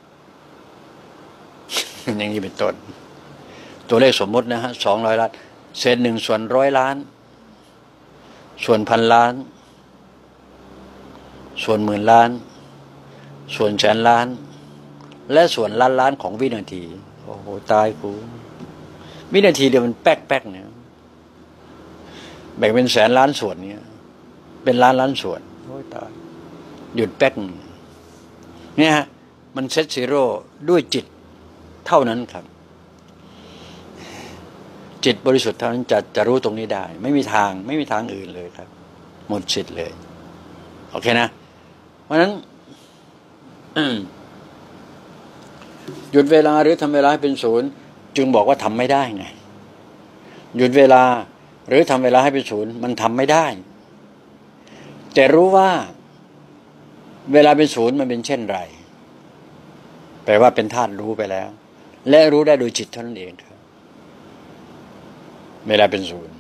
อย่างนี้เป็นต้นตัวเลขสมมตินะฮะสองร้อยล้านเศษหนึ่งส่วนร้อยล้านส่วนพันล้านส่วนหมื่นล้านส่วนแสนล้านและส่วนล้านล้านของวินาทีโอ้โหตายกูวินาทีเดียวมันแป๊กแป๊กเนี่ยแบ่งเป็นแสนล้านส่วนเนี่ยเป็นล้านล้านส่วนโอ้ยตายหยุดแป๊กเนี่ยฮะมันเซตซีโร่ด้วยจิตเท่านั้นครับจิตบริสุทธิ์เท่านั้นจะจะรู้ตรงนี้ได้ไม่มีทางไม่มีทางอื่นเลยครับหมดสิทธิ์เลยโอเคนะเพราะฉะนั้นหยุดเวลาหรือทำเวลาให้เป็นศูนย์จึงบอกว่าทำไม่ได้ไงหยุดเวลาหรือทำเวลาให้เป็นศูนย์มันทำไม่ได้แต่รู้ว่าเวลาเป็นศูนย์มันเป็นเช่นไรแปลว่าเป็นธาตุรู้ไปแล้วและรู้ได้โดยจิตเท่านั้นเองครับเวลาเป็นศูนย์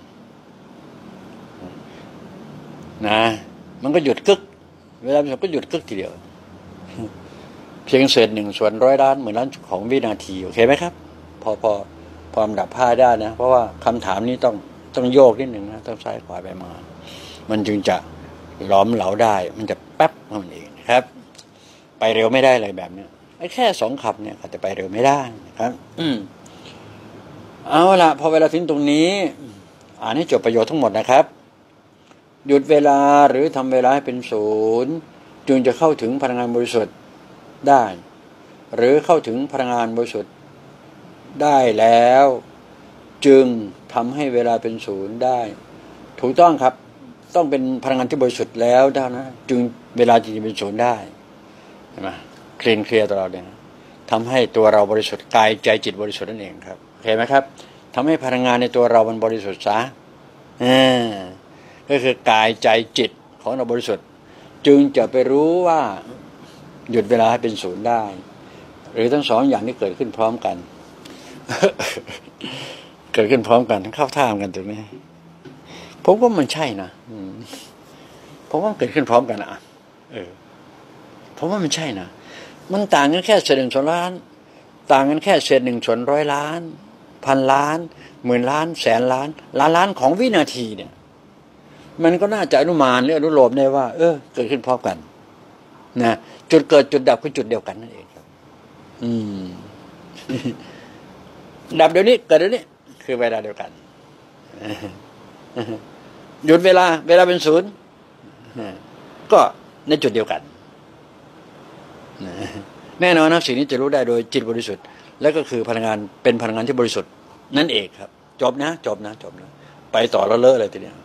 นะมันก็หยุดกึกเวลาเป็นศูนย์ก็หยุดกึกทีเดียวเพียงเศษหนึ่งส่วนร้อยล้านหมื่นล้านของวินาทีโอเคไหมครับพอพอพอลำดับผ้าได้นะเพราะว่าคำถามนี้ต้องต้องโยกนิดหนึ่งนะต้องซ้ายขวาไปมามันจึงจะหลอมเหลาได้มันจะแป๊บมันเองนะครับไปเร็วไม่ได้เลยแบบนี้ไอ้แค่สองคำเนี่ยอาจจะไปเร็วไม่ได้นะครับอืมเอาละพอเวลาถึงตรงนี้อ่านให้จบประโยชน์ทั้งหมดนะครับหยุดเวลาหรือทำเวลาให้เป็นศูนย์จึงจะเข้าถึงพลังงานบริสุทธิ์ได้หรือเข้าถึงพลังงานบริสุทธิ์ได้แล้วจึงทำให้เวลาเป็นศูนย์ได้ถูกต้องครับต้องเป็นพลังงานที่บริสุทธิ์แล้วได้นะจึงเวลาจริงๆเป็นศูนย์ได้เห็นไหมคลีนเคลียร์ตลอดเลยนะทำให้ตัวเราบริสุทธิ์กายใจจิตบริสุทธิ์นั่นเองครับเห็นไหมครับทำให้พลังงานในตัวเรามันบริสุทธิ์ซะอ่าก็คือกายใจจิตของเราบริสุทธิ์จึงจะไปรู้ว่าหยุดเวลาให้เป็นศูนย์ได้หรือทั้งสองอย่างนี้เกิดขึ้นพร้อมกัน เกิดขึ้นพร้อมกันเข้าท่ามกันถูกไหมผมว่ามันใช่นะผมว่าเกิดขึ้นพร้อมกันอ่ะเออผมว่ามันใช่นะมันต่างกันแค่เศษหนึ่งส่วนล้านต่างกันแค่เศษหนึ่งส่วนร้อยล้านพันล้านหมื่นล้านแสนล้านล้านล้านของวินาทีเนี่ยมันก็น่าจะอนุมานหรืออนุโลมได้ว่าเออเกิดขึ้นพร้อมกันนะจุดเกิดจุดดับคือจุดเดียวกันนั่นเองครับอืม ดับเดี๋ยวนี้เกิดเดี๋ยวนี้คือเวลาเดียวกันหยุดเวลาเวลาเป็นศูนย์ก็ในจุดเดียวกันแน่นอนนะสิ่งนี้จะรู้ได้โดยจิตบริสุทธิ์และก็คือพลังงานเป็นพลังงานที่บริสุทธิ์นั่นเองครับจบนะจบนะจบนะไปต่อแล้วเลอะเลยทีเดียว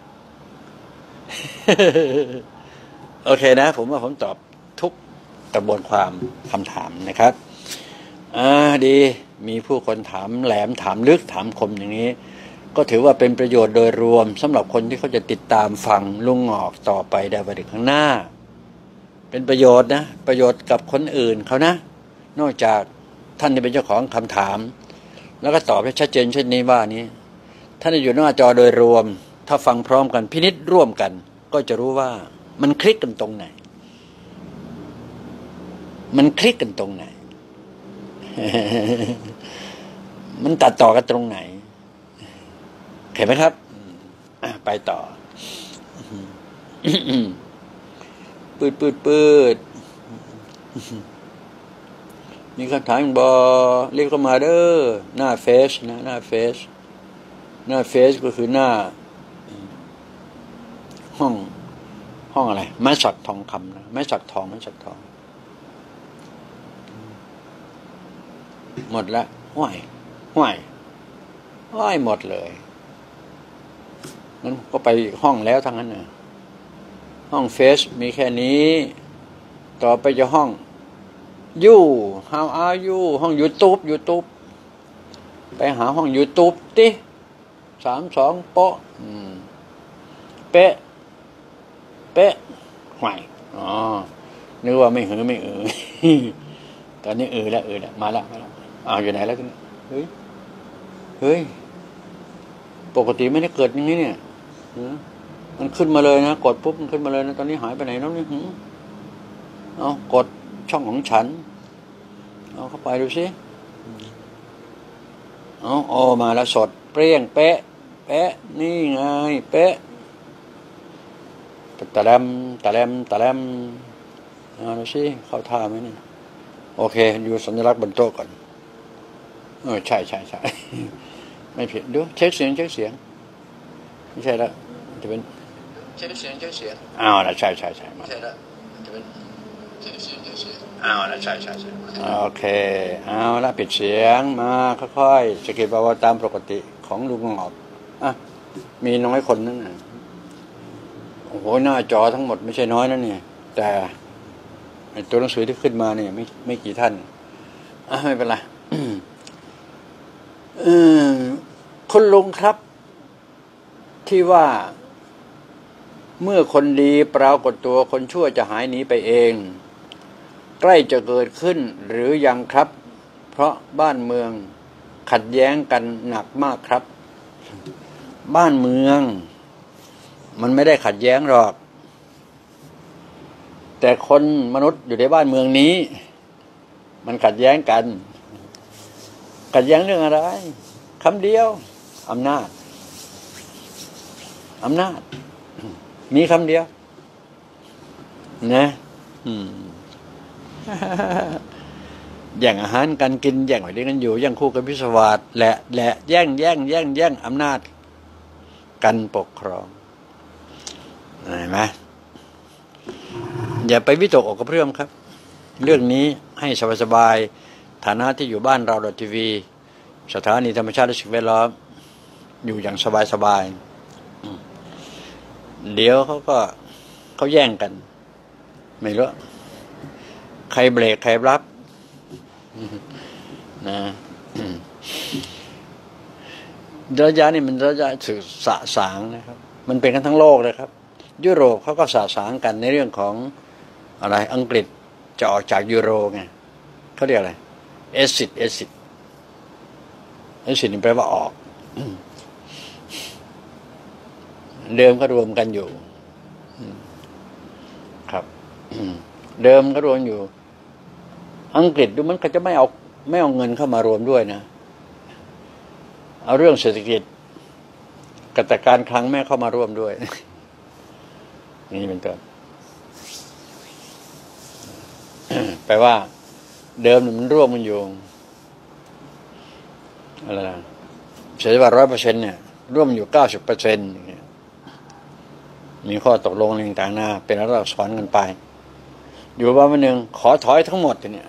โอเคนะผมว่าผมตอบทุกกระบวนความคำถามนะครับอ่าดีมีผู้คนถามแหลมถามลึกถามคมอย่างนี้ก็ถือว่าเป็นประโยชน์โดยรวมสำหรับคนที่เขาจะติดตามฟังลุงหงอกต่อไปในวันข้างหน้าเป็นประโยชน์นะประโยชน์กับคนอื่นเขานะนอกจากท่านที่เป็นเจ้าของคำถามแล้วก็ตอบให้ชัดเจนเช่นนี้ว่านี้ท่านอยู่หน้าจอโดยรวมถ้าฟังพร้อมกันพินิจร่วมกันก็จะรู้ว่ามันคลิกกันตรงไหนมันคลิกกันตรงไหน มันตัดต่อกันตรงไหนเห็นไหมครับไปต่อ ปืดปืดปืดมีคำถามบอเรียกเข้ามาเด้อหน้าเฟซนะหน้าเฟซหน้าเฟซก็คือหน้าห้องห้องอะไรไม้สักทองคำนะไม้สักทองไม้สักทองหมดละห้วยห้วยห้วยหมดเลยนั้นก็ไปห้องแล้วทั้งนั้นนะห้องเฟซมีแค่นี้ต่อไปจะห้องยู how are you ห้อง YouTube YouTube ไปหาห้องยูทูบติสามสองโป๊ะเป๊ะเป๊ะห่วยอ๋อนึกว่าไม่หือไม่เออตอนนี้เออแล้วเออแล้วมาแล้วมาแล้วอ้าวอยู่ไหนแล้วกันเฮ้ยเฮ้ยปกติไม่ได้เกิดอย่างนี้เนี่ยมันขึ้นมาเลยนะกดปุ๊บมันขึ้นมาเลยนะตอนนี้หายไปไหนแล้วเนี่ยเอากดช่องของฉันเอาเข้าไปดูสิเอาโอมาแล้วสดเปรี้ยงเป๊ะเป๊ะนี่ไงเป๊ะตะแลมตะแลมตะแลมเอาดูสิเข้าท่าไหมเนี่ยโอเคอยู่สัญลักษณ์บนโต๊ะก่อนเออใช่ใช่ใช่ไม่ผิดดูเช็คเสียงเช็คเสียงไม่ใช่แล้วจะเป็นเช็คเสียงเช็คเสียงอ้าวแล้วใช่ใช่ใช่ไม่ใช่แล้วจะเป็นเช็คเสียงเช็คเสียงอ้าวแล้วใช่ใช่ใช่โอเคเอาละปิดเสียงมาค่อยๆสกิปเบาๆตามปกติของลุงงอกอ่ะมีน้อยคนนั่นน่ะโอ้โหหน้าจอทั้งหมดไม่ใช่น้อยนะเนี่ยแต่ตัวหนังสือที่ขึ้นมาเนี่ยไม่ไม่กี่ท่านอ่ะไม่เป็นไรเออคุณลุงครับที่ว่าเมื่อคนดีปรากฏตัวคนชั่วจะหายหนีไปเองใกล้จะเกิดขึ้นหรือยังครับเพราะบ้านเมืองขัดแย้งกันหนักมากครับบ้านเมืองมันไม่ได้ขัดแย้งหรอกแต่คนมนุษย์อยู่ในบ้านเมืองนี้มันขัดแย้งกันขัดแย้งเรื่องอะไรคำเดียวอำนาจอำนาจมีคำเดียวนะแย่งอาหารกันกินแย่งหอยเลี้ยงกันอยู่แย่งคู่กันพิศวาสและและแย่งแย่งแย่งแย่งอำนาจกันปกครองเห็นไหมอย่าไปวิตกอกกระเพื่อมครับเรื่องนี้ให้สบายๆฐานะที่อยู่บ้านเราทีวีสถานีธรรมชาติและสิ่งแวดล้อมอยู่อย่างสบายๆเดี๋ยวเขาก็เขาแย่งกันไม่รู้ใครเบรกใครรับนะระยะนี่มันระยะสื่อสะสางนะครับมันเป็นกันทั้งโลกเลยครับยุโรปเขาก็สะสางกันในเรื่องของอะไรอังกฤษจะออกจากยูโรไงเขาเรียกอะไรเอซิดเอซิดเอซิดนี่แปลว่าออกเดิมก็รวมกันอยู่ครับเดิมก็รวมอยู่อังกฤษดูมันก็จะไม่เอาไม่เอาเงินเข้ามารวมด้วยนะเอาเรื่องเศรษฐกิจกับการคลังแม่เข้ามาร่วมด้วยนี่เป็นต้นแปลว่าเดิมมันร่วมมันอยู่อะไรนะเศรษฐกิจร้อยเปอร์เซ็นต์เนี่ยร่วมอยู่เก้าสิบเปอร์เซ็นต์มีข้อตกลงอะไรต่างๆนะเป็นรัฐสอนกันไปอยู่บ้านวันหนึ่งขอถอยทั้งหมดเนี่ย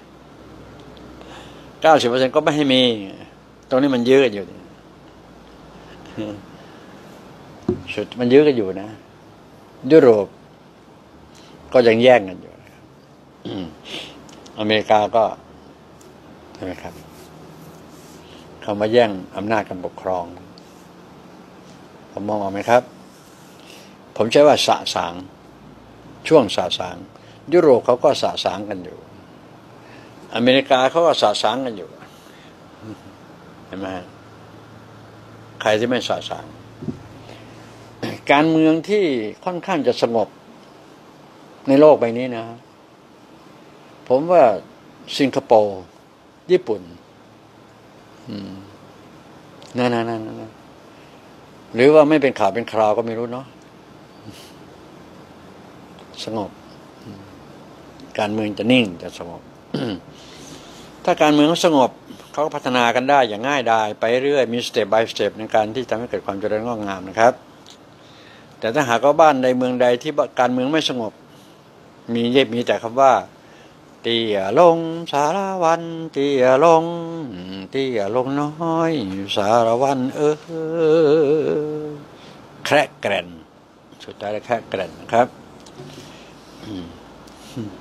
เก้าสิบเปอร์เซ็นต์ก็ไม่ให้มีตรงนี้มันยื้อกันอยู่สุดมันยื้อกันอยู่นะยุโรปก็ยังแย่งกันอยู่อเมริกาก็ใช่ไหมครับเขามาแย่งอำนาจการปกครองผมมองออกไหมครับผมใช้ว่าสะสางช่วงสะสางยุโรปเขาก็สะสางกันอยู่อเมริกาเขาก็สะสางกันอยู่เห็นไหมใครที่ไม่สะสางการเมืองที่ค่อนข้างจะสงบในโลกใบนี้นะผมว่าสิงคโปร์ญี่ปุ่นนั่นนั่นนั่นหรือว่าไม่เป็นข่าวเป็นคราวก็ไม่รู้เนาะสงบการเมืองจะนิ่งจะสงบ ถ้าการเมืองสงบเขาก็พัฒนากันได้อย่างง่ายดายไปเรื่อยมีสเต็ป by สเต็ปในการที่ทำให้เกิดความเจริญงอกงามนะครับแต่ถ้าหากว่าบ้านใดเมืองใดที่การเมืองไม่สงบมีเย็บมีแต่คำว่าเตี้ยลงสารวันเตี้ยลงเตี้ยลงน้อยสารวันเออแคระแกรนสุดท้ายแคระแกรนนะครับ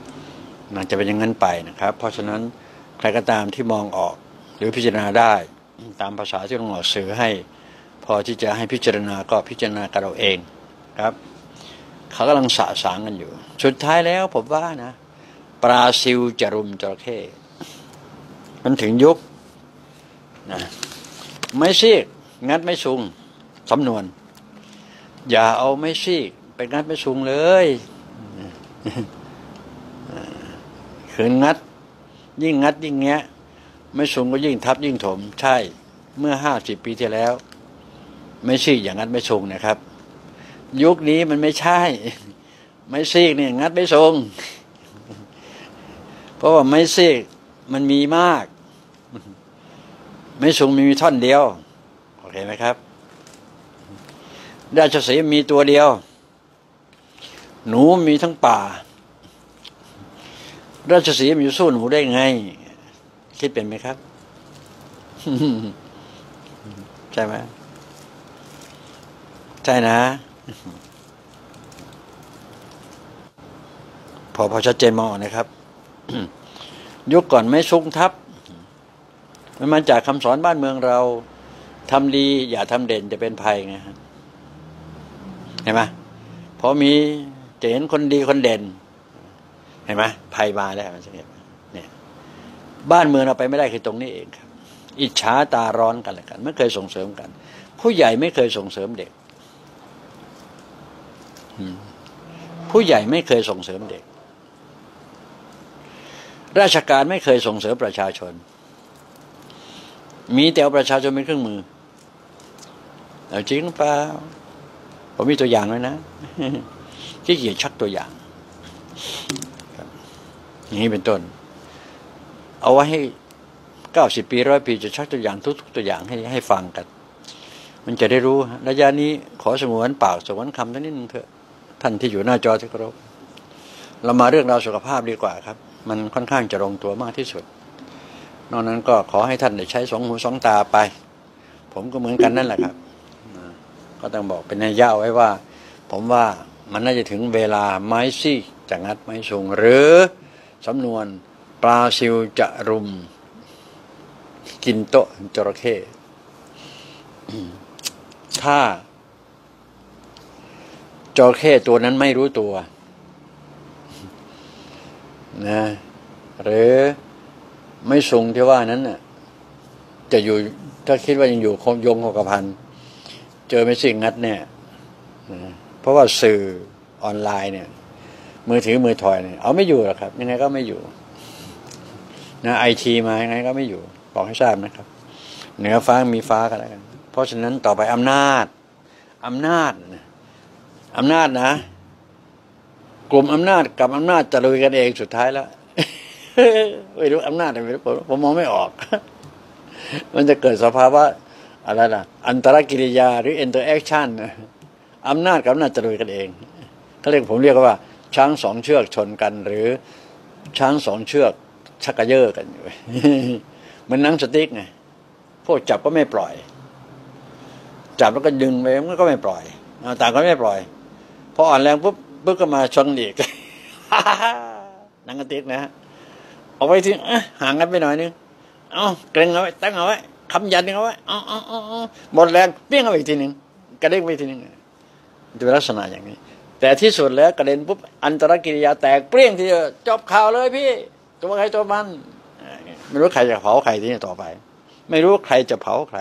มันจะเป็นอย่างนั้นไปนะครับเพราะฉะนั้นใครก็ตามที่มองออกหรือพิจารณาได้ตามภาษาที่หลวงพ่อสื่อให้พอที่จะให้พิจารณาก็พิจารณากับเราเองครับเขากำลังสะสางกันอยู่สุดท้ายแล้วผมว่านะปลาซิวจะรุมจระเข้มันถึงยุคนะไม่ซีกงัดไม่ซุงสำนวนอย่าเอาไม่ซีกไปงัดไม่ซุงเลยขืนงัดยิ่งงัดยิ่งแงะไม่ซุงก็ยิ่งทับยิ่งถมใช่เมื่อห้าสิบปีที่แล้วไม่ซีกอย่างงัดไม่ซุงนะครับยุคนี้มันไม่ใช่ไม่ซีกเนี่ยงัดไม่ซุงเพราะว่าไม่ซีกมันมีมากไม่ซุงมีท่อนเดียวโอเคไหมครับราชสีห์มีตัวเดียวหนูมีทั้งป่าราชสีห์มันจะสู้หนูได้ไงคิดเป็นไหมครับ ใช่ไหมใช่นะพอพอชัดเจนมองนะครับ ยุคก่อนไม่ซุงทับมันมาจากคำสอนบ้านเมืองเราทำดีอย่าทำเด่นจะเป็นภัยไงฮะเห็นไหมพอมีจะเห็นคนดีคนเด่นเห็นไหมภัยมาแล้วมันจะเห็นเนี่ยบ้านเมืองเราไปไม่ได้คือตรงนี้เองครับอิจฉาตาร้อนกันเลยกันไม่เคยส่งเสริมกันผู้ใหญ่ไม่เคยส่งเสริมเด็กผู้ใหญ่ไม่เคยส่งเสริมเด็กราชการไม่เคยส่งเสริมประชาชนมีแต่เอาประชาชนเป็นเครื่องมือเอาจริงหรือเปล่าผมมีตัวอย่างไว้นะที่เกียรชักตัวอย่างอย่างนี้เป็นต้นเอาไว้ให้เก้าสิบปีร้อยปีจะชักตัวอย่างทุกๆตัวอย่างให้ให้ฟังกันมันจะได้รู้ระยะนี้ขอสงวนปากสงวนคำท่านนิดนึงเถอะท่านที่อยู่หน้าจอที่เคารพเรามาเรื่องราวสุขภาพดีกว่าครับมันค่อนข้างจะลงตัวมากที่สุดนอกนั้นก็ขอให้ท่านได้ใช้สองหูสองตาไปผมก็เหมือนกันนั่นแหละครับก็ต้องบอกเป็นนัยยะไว้ว่าผมว่ามันน่าจะถึงเวลาไม้ซี่จะงัดไม้ซุงหรือสำนวนปลาซิวจะรุมกินโต๊ะจระเข้ถ้าจระเข้ตัวนั้นไม่รู้ตัวนะหรือไม่ซุงที่ว่านั้นน่ะจะอยู่ถ้าคิดว่ายังอยู่คงยงคงกระพันเจอไม่สิ่งงัดเนี่ยนะเพราะว่าสื่อออนไลน์เนี่ยมือถือมือถอยเนี่ยเอาไม่อยู่หรอกครับยังไงก็ไม่อยู่นะไอทีมายังไงก็ไม่อยู่บอกให้ทราบนะครับเหนือฟ้ามีฟ้ากันแล้วกันเพราะฉะนั้นต่อไปอำนาจอำนาจอำนาจนะกลุ่มอำนาจกับอำนาจจะลุยกันเองสุดท้ายแล้วไม่รู้อำนาจอะไรไม่รู้ผมมองไม่ออกมันจะเกิดสภาวะอะไรล่ะอันตรกิริยาหรือ interaction อำนาจกับอำนาจจะลุยกันเองเขาเรียกผมเรียกว่าช้างสองเชือกชนกันหรือช้างสองเชือกชักกระเยาะกันอยู่มันหนังสติ๊กไงพวกจับก็ไม่ปล่อยจับแล้วก็ดึงไปมันก็ไม่ปล่อยต่างก็ไม่ปล่อยพออ่อนแรงปุ๊บปุ๊บก็มาชนอีกหนังสติ๊กนะเอาไว้ที่ห่างกันไปหน่อยนึงเอาเกรงเอาไว้ตั้งเอาไว้คำยันเอาไว้เอาเอาเอาหมดแรงเปี้ยงเอาอีกทีหนึ่งกระเด้งไปทีหนึ่งจะเป็นลักษณะอย่างนี้แต่ที่สุดแล้วกระเด็นปุ๊บอันตรกิริยาแตกเปรี้ยงทีเดียวจบข่าวเลยพี่ตัวใครตัวมันไม่รู้ใครจะเผาใครที่นี่ต่อไปไม่รู้ใครจะเผาใคร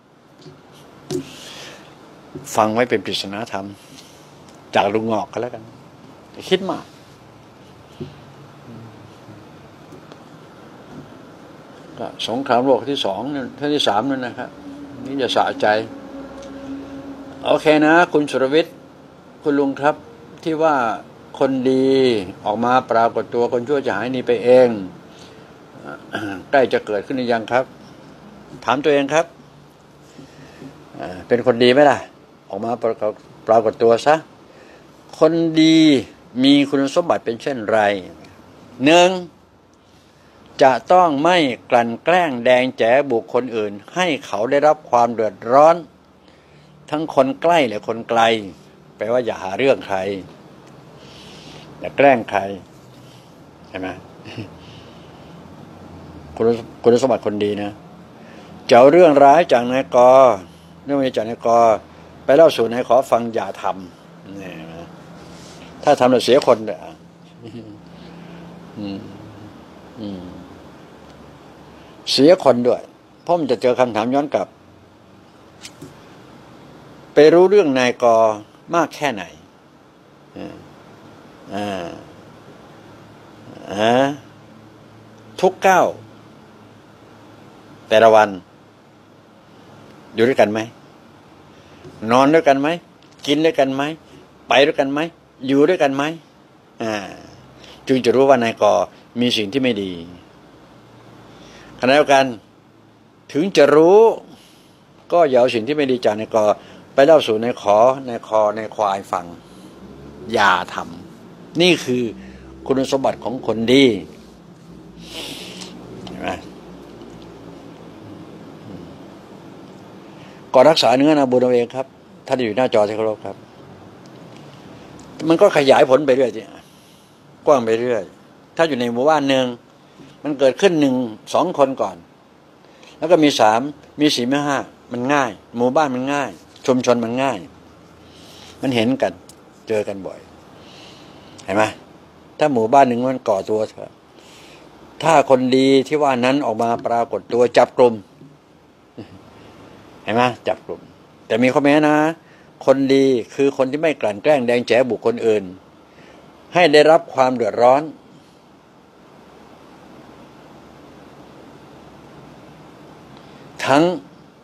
ฟังไว้เป็นปริศนาธรรมจากลุงงอกกันแล้วกันคิดมากก็สงครามโลกที่สองท่านที่สามนั่นนะครับนี่จะสะใจโอเคนะคุณสุรวิทย์คุณลุงครับที่ว่าคนดีออกมาปรากฏตัวคนชั่วจะหายหนีไปเองใกล้จะเกิดขึ้นหรือยังครับถามตัวเองครับเป็นคนดีไหมล่ะออกมาปรากฏปรากฏตัวซะคนดีมีคุณสมบัติเป็นเช่นไรหนึ่งจะต้องไม่กลั่นแกล้งแดงแจ๋บุคคลอื่นให้เขาได้รับความเดือดร้อนทั้งคนใกล้และคนไกลแปลว่าอย่าหาเรื่องใครอย่าแกล้งใครใช่ไหมคุณคุณสมบัติคนดีนะจะเอาเรื่องร้ายจากนายกเรื่องไม่จากนายกไปเล่าสู่นายขอฟังอย่าทำเนี่ยถ้าทำแล้วเสียคนเนี่ยเสียคนด้วยเพราะมันจะเจอคำถามย้อนกลับไปรู้เรื่องนายกมากแค่ไหนอ่าอ่าทุกเก้าแต่ละวันอยู่ด้วยกันไหมนอนด้วยกันไหมกินด้วยกันไหมไปด้วยกันไหมอยู่ด้วยกันไหมอ่าจึงจะรู้ว่านายกมีสิ่งที่ไม่ดีขณะเดียวกันถึงจะรู้ก็อย่าเอาสิ่งที่ไม่ดีจากนายกไปเล่าสู่นายขอนายคอนายควายฟังอย่าทำนี่คือคุณสมบัติของคนดีเห็นไหมก็รักษาเนื้อนาบุญเอาเองครับท่านอยู่หน้าจอที่เคารพครับมันก็ขยายผลไปเรื่อยกว้างไปเรื่อยถ้าอยู่ในหมู่บ้านหนึ่งมันเกิดขึ้นหนึ่งสองคนก่อนแล้วก็มีสามมีสี่มีห้ามันง่ายหมู่บ้านมันง่ายชุมชนมันง่ายมันเห็นกันเจอกันบ่อยเห็นไหมถ้าหมู่บ้านหนึ่งมันก่อตัวเถอะถ้าคนดีที่ว่านั้นออกมาปรากฏตัวจับกลุ่มเห็นไหมจับกลุ่มแต่มีข้อแม้นะคนดีคือคนที่ไม่กลั่นแกล้งแดงแจ๋บุคคลอื่นให้ได้รับความเดือดร้อนทั้ง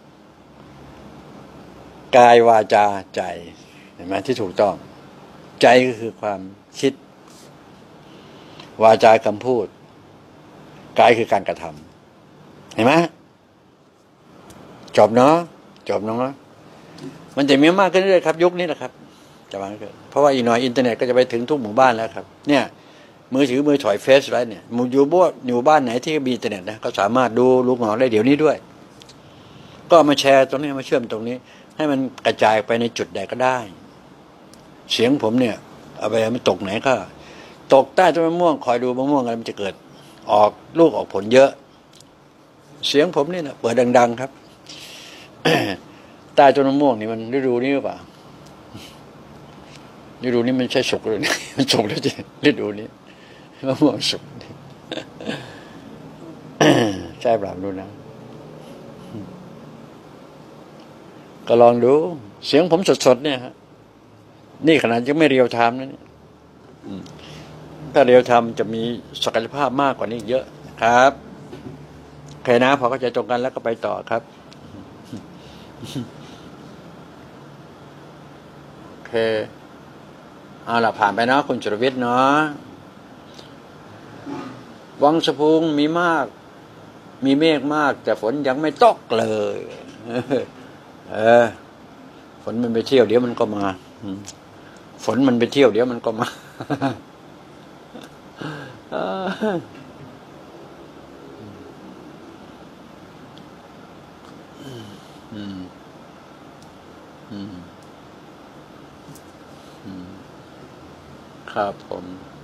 กายวาจาใจเห็นไหมที่ถูกต้องใจก็คือความคิดวาจาคำพูดกายคือการกระทำเห็นไหมจบเนาะจบเนาะมันจะมีมากขึ้นเรื่อยๆครับยุคนี้แหละครับจะมากขึ้นเพราะว่าอีกหน่อยอินเทอร์เน็ตก็จะไปถึงทุกหมู่บ้านแล้วครับเนี่ยมือถือมือถอยเฟซไรเนี่ยมืออยู่บ้านอยู่บ้านไหนที่มีอินเทอร์เน็ตนะก็สามารถดูลูกหงอกได้เดี๋ยวนี้ด้วยก็มาแชร์ตรงนี้มาเชื่อมตรงนี้ให้มันกระจายไปในจุดใดก็ได้เสียงผมเนี่ยเอาไปมันตกไหนก็ตกใต้ต้นมะม่วงคอยดูมะม่วงอะไรมันจะเกิดออกลูกออกผลเยอะเสียงผมนี่นะเปิดดังๆครับใต้ต้นมะม่วงนี่มันฤดูนี้หรือเปล่าฤดูนี้มันใช่สุกเลยมันสุกแล้วจีฤดูนี้มะม่วงสุกใช่เปล่าดูนะก็ลองดูเสียงผมสดๆเนี่ยฮะนี่ขนาดยังไม่เรียวไทม์นะเนี่ยถ้าเรียวไทม์จะมีศักยภาพมากกว่านี้เยอะครับโอเคนะพอเข้าใจตรงกันแล้วก็ไปต่อครับโอเคเอาล่ะผ่านไปเนาะคุณจุรวิทย์เนาะวังสะพุงมีมากมีเมฆมากแต่ฝนยังไม่ตกเลยเออฝนมันไปเที่ยวเดี๋ยวมันก็มาฝนมันไปเที่ยวเดี๋ยวมันก็มาอืมอืมอืมครับผม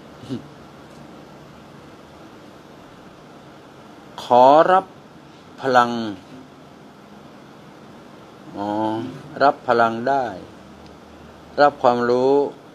ขอรับพลังอ๋อรับพลังได้รับความรู้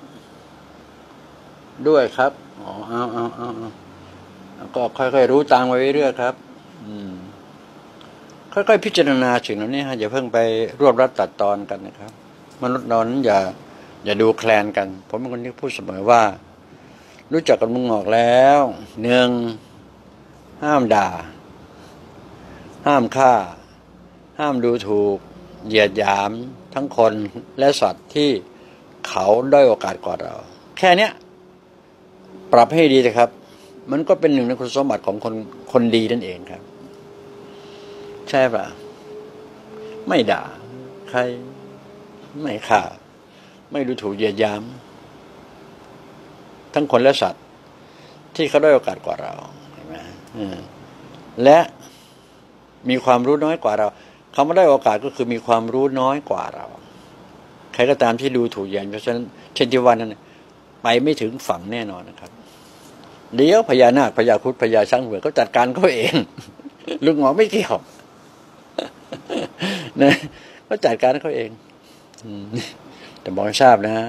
ด้วยครับอ๋อเอาเอาเอาเอาก็ค่อยๆรู้ตามไปเรื่อยๆครับอืมค่อยๆพิจารณาสิ่งเหล่านี้ฮะอย่าเพิ่งไปรวบรัดตัดตอนกันนะครับมนุษย์เรานั้นอย่าอย่าดูแคลนกันผมเป็นคนที่พูดเสมอว่ารู้จักกันมึงออกแล้วหนึ่งห้ามด่าห้ามฆ่าห้ามดูถูกเหยียดหยามทั้งคนและสัตว์ที่เขาด้อยโอกาสกว่าเราแค่เนี้ยปรับให้ดีนะครับมันก็เป็นหนึ่งในคุณสมบัติของคนคนดีนั่นเองครับใช่ป่ะไม่ด่าใครไม่ฆ่าไม่ดูถูกเหยียดหยามทั้งคนและสัตว์ที่เขาด้อยโอกาสกว่าเราเห็นไหมและมีความรู้น้อยกว่าเราคำว่าได้โอกาสก็คือมีความรู้น้อยกว่าเราใครก็ตามที่ดูถูกเหยียดเพราะฉะนั้นเช่นที่วันนั้นไปไม่ถึงฝั่งแน่นอนนะครับเดี๋ยวพญานาคพญาครุฑพญาช้างเผือกเขาจัดการเขาเองลุงหมอไม่เกี่ยวนะก็จัดการเขาเองแต่บอกให้ทราบนะ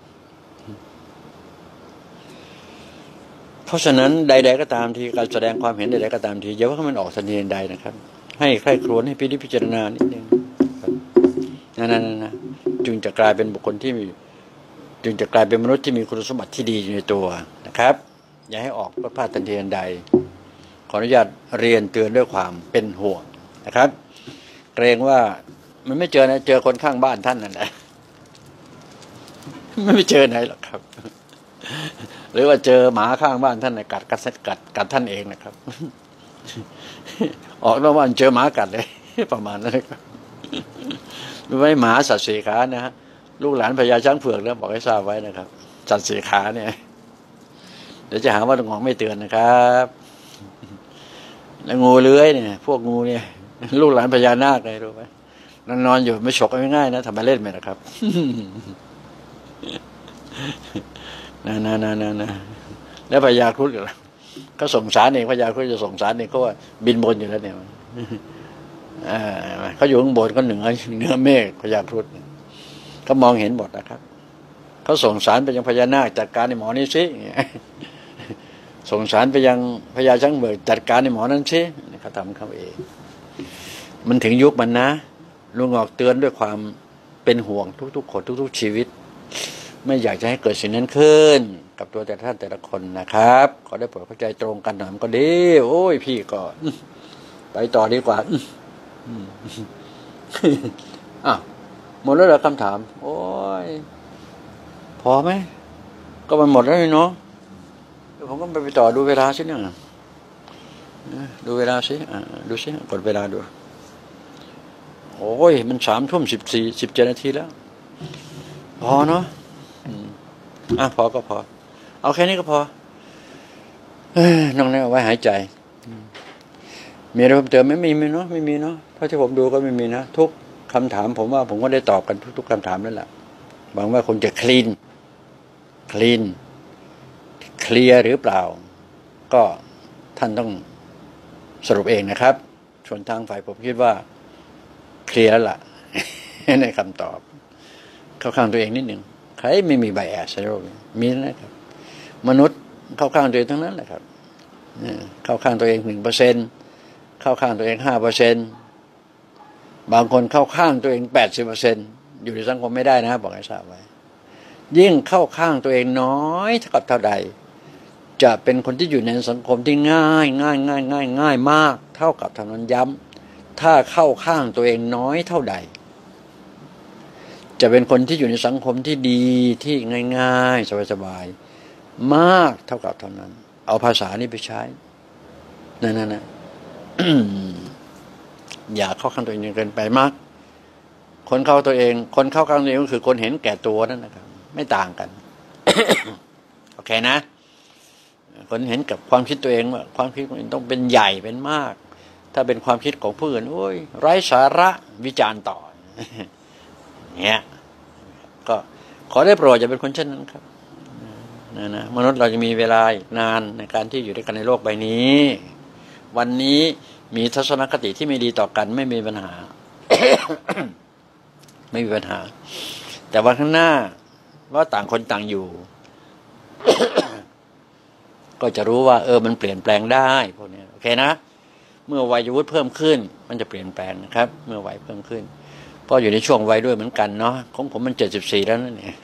เพราะฉะนั้นใดๆก็ตามทีการแสดงความเห็นใดๆก็ตามทีอย่าว่ามันออกทันทีใดนะครับให้ใคร่ครวญให้พิจารณานิดนึงนั่นๆนะจึงจะกลายเป็นบุคคลที่มีจึงจะกลายเป็นมนุษย์ที่มีคุณสมบัติที่ดีอยู่ในตัวนะครับอย่าให้ออกพลาดทันทีใดขออนุญาตเรียนเตือนด้วยความเป็นห่วงนะครับเกรงว่ามันไม่เจอนะเจอคนข้างบ้านท่านนั่นแหละไม่เจอไหนหรอกครับหรือว่าเจอหมาข้างบ้านท่านนะกัดกัดกัดกัดท่านเองนะครับออกนอกบ้านเจอหมากัดเลยประมาณนั้นครับไม่หมาสัตว์สี่ขานะฮะลูกหลานพญาช้างเผือกแล้วบอกให้ทราบไว้นะครับสัตว์สี่ขาเนี่ยเดี๋ยวจะหาว่าลุงหองไม่เตือนนะครับแล้วงูเลื้อยเนี่ยพวกงูเนี่ยลูกหลานพญานาคเลยรู้ไหมนอนนอนอยู่ไม่ฉกไม่ง่ายนะทำมาเล่นไหมนะครับนะนะนะนะนะแล้วพญาครุฑก็ส่งสารเองพญาครุฑจะส่งสารเองเขาว่าบินบนอยู่แล้วเนี่ยเขาอยู่ข้างบนก็เหนือเหนือเมฆพญาครุฑเขามองเห็นหมดนะครับเขาส่งสารไปยังพญานาคจัดการในหมอนี้สิส่งสารไปยังพญาช้างเผือกจัดการในหมอนั้นสิเขาทำเขาเองมันถึงยุคมันนะลุงออกเตือนด้วยความเป็นห่วงทุกๆคนทุกๆชีวิตไม่อยากจะให้เกิดสิ่งนั้นขึ้นกับตัวแต่ท่านแต่ละคนนะครับขอได้โปรดเข้าใจตรงกันหน่อยมันก็ดีโอ้ยพี่ก็ไปต่อดีกว่าอ้าวหมดแล้วเหรอคำถามโอ้ยพอไหมก็มันหมดแล้วเนาะเดี๋ยวผมก็ไปไปต่อดูเวลาสิเนี่ยดูเวลาสิอ่าดูสิกดเวลาดูโอ้ยมันสามทุ่มสิบสี่สิบเจ็ดนาทีแล้วพอเนาะอ่ะพอก็พอเอาแค่นี้ก็พอน้องนี่เอาไว้หายใจมีอะไรเพิ่มเติมไม่มีเนาะไม่มีเนาะเพราะที่ผมดูก็ไม่มีนะทุกคำถามผมว่าผมก็ได้ตอบกันทุกๆคำถามนั่นแหละหวังว่าคงจะคลีนคลีนเคลียร์หรือเปล่าก็ท่านต้องสรุปเองนะครับส่วนทางฝ่ายผมคิดว่าเคลียร์แล้วล่ะในคำตอบเข้าข้างตัวเองนิดหนึ่งใครไม่มีไบแอสโรมีนะครับมนุษย์เข้าข้างตัวเองทั้งนั้นแหละครับเข้าข้างตัวเองหนึ่งเปอร์เซ็นต์เข้าข้างตัวเองห้าเปอร์เซ็นต์บางคนเข้าข้างตัวเองแปดสิบเปอร์เซ็นต์อยู่ในสังคมไม่ได้นะบอกให้ทราบไว้ยิ่งเข้าข้างตัวเองน้อยเท่ากับเท่าใดจะเป็นคนที่อยู่ในสังคมที่ง่ายง่ายง่ายง่ายง่ายมากเท่ากับเท่านั้นย้ำถ้าเข้าข้างตัวเองน้อยเท่าใดจะเป็นคนที่อยู่ในสังคมที่ดีที่ง่ายๆสบายๆมากเท่ากับเท่านั้นเอาภาษานี้ไปใช้นั่นๆนะ อย่าเข้าข้างตัวเองเกินไปมากคนเข้าตัวเองคนเข้าข้างตัวเองก็คือคนเห็นแก่ตัวนั่นนะครับไม่ต่างกัน โอเคนะคนเห็นกับความคิดตัวเองว่าความคิดของตัวเองต้องเป็นใหญ่เป็นมากถ้าเป็นความคิดของผู้อื่นโอ้ยไร้สาระวิจารณ์ต่อเนี่ยก็ขอได้โปรดอย่าเป็นคนเช่นนั้นครับนะนะมนุษย์เราจะมีเวลานานในการที่อยู่ด้วยกันในโลกใบนี้วันนี้มีทัศนคติที่ไม่ดีต่อกันไม่มีปัญหา ไม่มีปัญหาแต่วันข้างหน้าว่าต่างคนต่างอยู่ ก็จะรู้ว่าเออมันเปลี่ยนแปลงได้พวกนี้โอเคนะเมื่อวัยวุฒิเพิ่มขึ้นมันจะเปลี่ยนแปลงนะครับเมื่อวัยเพิ่มขึ้นเพราะอยู่ในช่วงวัยด้วยเหมือนกันเนาะของผมมันเจ็ดสิบสี่แล้วนั่นเอง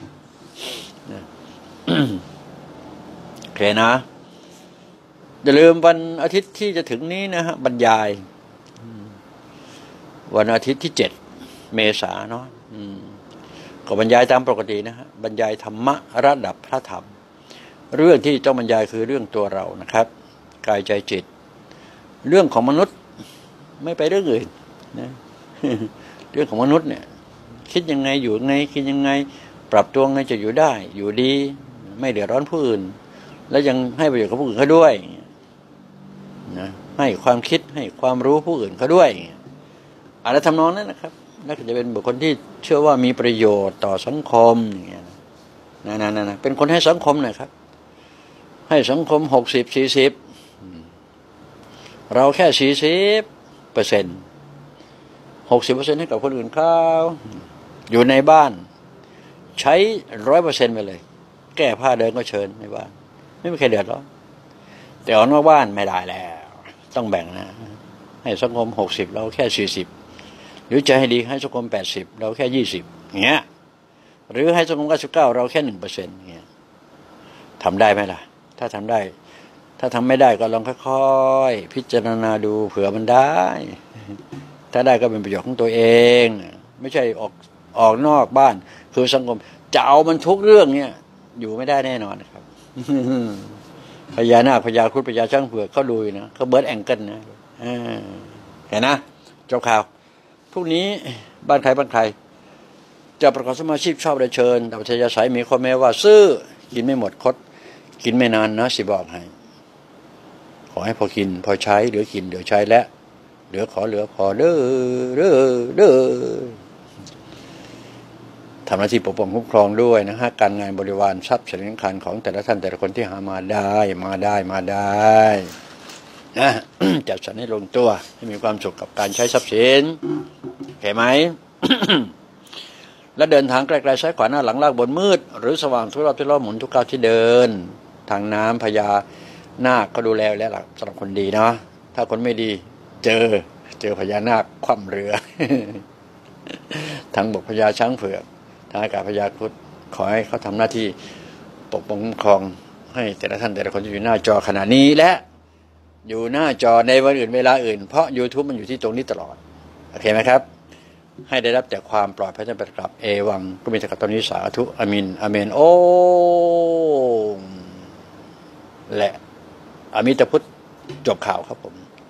โอเคนะอย่าลืมวันอาทิตย์ที่จะถึงนี้นะฮะบรรยายวันอาทิตย์ที่เจ็ดเมษาเนาะก็บรรยายตามปกตินะฮะบรรยายธรรมะระดับพระธรรมเรื่องที่เจ้าบรรยายคือเรื่องตัวเรานะครับกายใจจิตเรื่องของมนุษย์ไม่ไปเรื่องอื่นนะเรื่องของมนุษย์เนี่ยคิดยังไงอยู่ไงคิดยังไงปรับตัวไงจะอยู่ได้อยู่ดีไม่เดือดร้อนผู้อื่นแล้วยังให้ประโยชน์กับผู้อื่นเขาด้วยนะให้ความคิดให้ความรู้ผู้อื่นเขาด้วยอะไรทำนองนั้นนะครับน่าจะเป็นบุคคลที่เชื่อว่ามีประโยชน์ต่อสังคมอย่างเงี้ยนะนะนะเป็นคนให้สังคมหน่อยครับให้สังคมหกสิบสี่สิบเราแค่สี่สิบเปอร์เซ็นต์หกสิบเปอร์เซ็นต์ให้กับคนอื่นเขาอยู่ในบ้านใช้ร้อยเปอร์เซ็นต์ไปเลยแก้ผ้าเดินก็เชิญในบ้านไม่มีใครเดือดร้อนแต่ออกนอกบ้านไม่ได้แล้วต้องแบ่งนะให้สังคมหกสิบเราแค่สี่สิบหรือจะให้ดีให้สังคมแปดสิบเราแค่ยี่สิบเงี้ยหรือให้สังคมเก้าสิบเก้าเราแค่หนึ่งเปอร์เซ็นต์เงี้ยทำได้ไหมล่ะถ้าทำได้ถ้าทำไม่ได้ก็ลองค่อยๆพิจารณาดูเผื่อมันได้ถ้าได้ก็เป็นประโยชน์ของตัวเองไม่ใช่ออกออกนอกบ้านคือสังคมจะเอามันทุกเรื่องเนี่ยอยู่ไม่ได้แน่นอนนะครับพญานาคพญาครุฑพญาช้างเผือกเขาดูนะเขาเบิร์ดแองเกิลนะเห็นนะเจ้าข่าวพวกนี้บ้านใครบ้านใครจะประกอบสมาชีพชอบได้เชิญแต่ปัจจัยสายมีข้อแม้ว่าซื้อกินไม่หมดคดกินไม่นานนะสิบอกให้ขอให้พอกินพอใช้เหลือกินเหลือใช้และเหลือขอเหลือพอเด้อเด้อเด้อทำหน้าที่ปกป้องคุ้มครองด้วยนะฮะการงานบริวารทรัพย์สินคันของแต่ละท่านแต่ละคนที่หามาได้มาได้มาได้นะ จัดสรรให้ลงตัวให้มีความสุขกับการใช้ทรัพย์สินเห็นไหม และเดินทางไกลๆซ้ายขวาหน้าหลังลากบนมืดหรือสว่างทุกรอบที่รอบหมุนทุกก้าวที่เดินทางน้ำพญานาคก็ดูแลแล้วล่ะสำหรับคนดีเนาะถ้าคนไม่ดีเจอเจอพญานาคคว่ำเรือ ทางบกพญาช้างเผือกทางอากาศพญาครุฑขอให้เขาทำหน้าที่ปกป้องคุ้มครองให้แต่ละท่านแต่ละคนที่อยู่หน้าจอขณะนี้และอยู่หน้าจอในวันอื่นเวลาอื่นเพราะ YouTube มันอยู่ที่ตรงนี้ตลอดโอเคไหมครับให้ได้รับแต่ความปลอดภัยจากประกับเอวังก็มีแต่กับตอนนี้สาธุอามินอาเมนโอและอามิตพุทธจบข่าวครับผม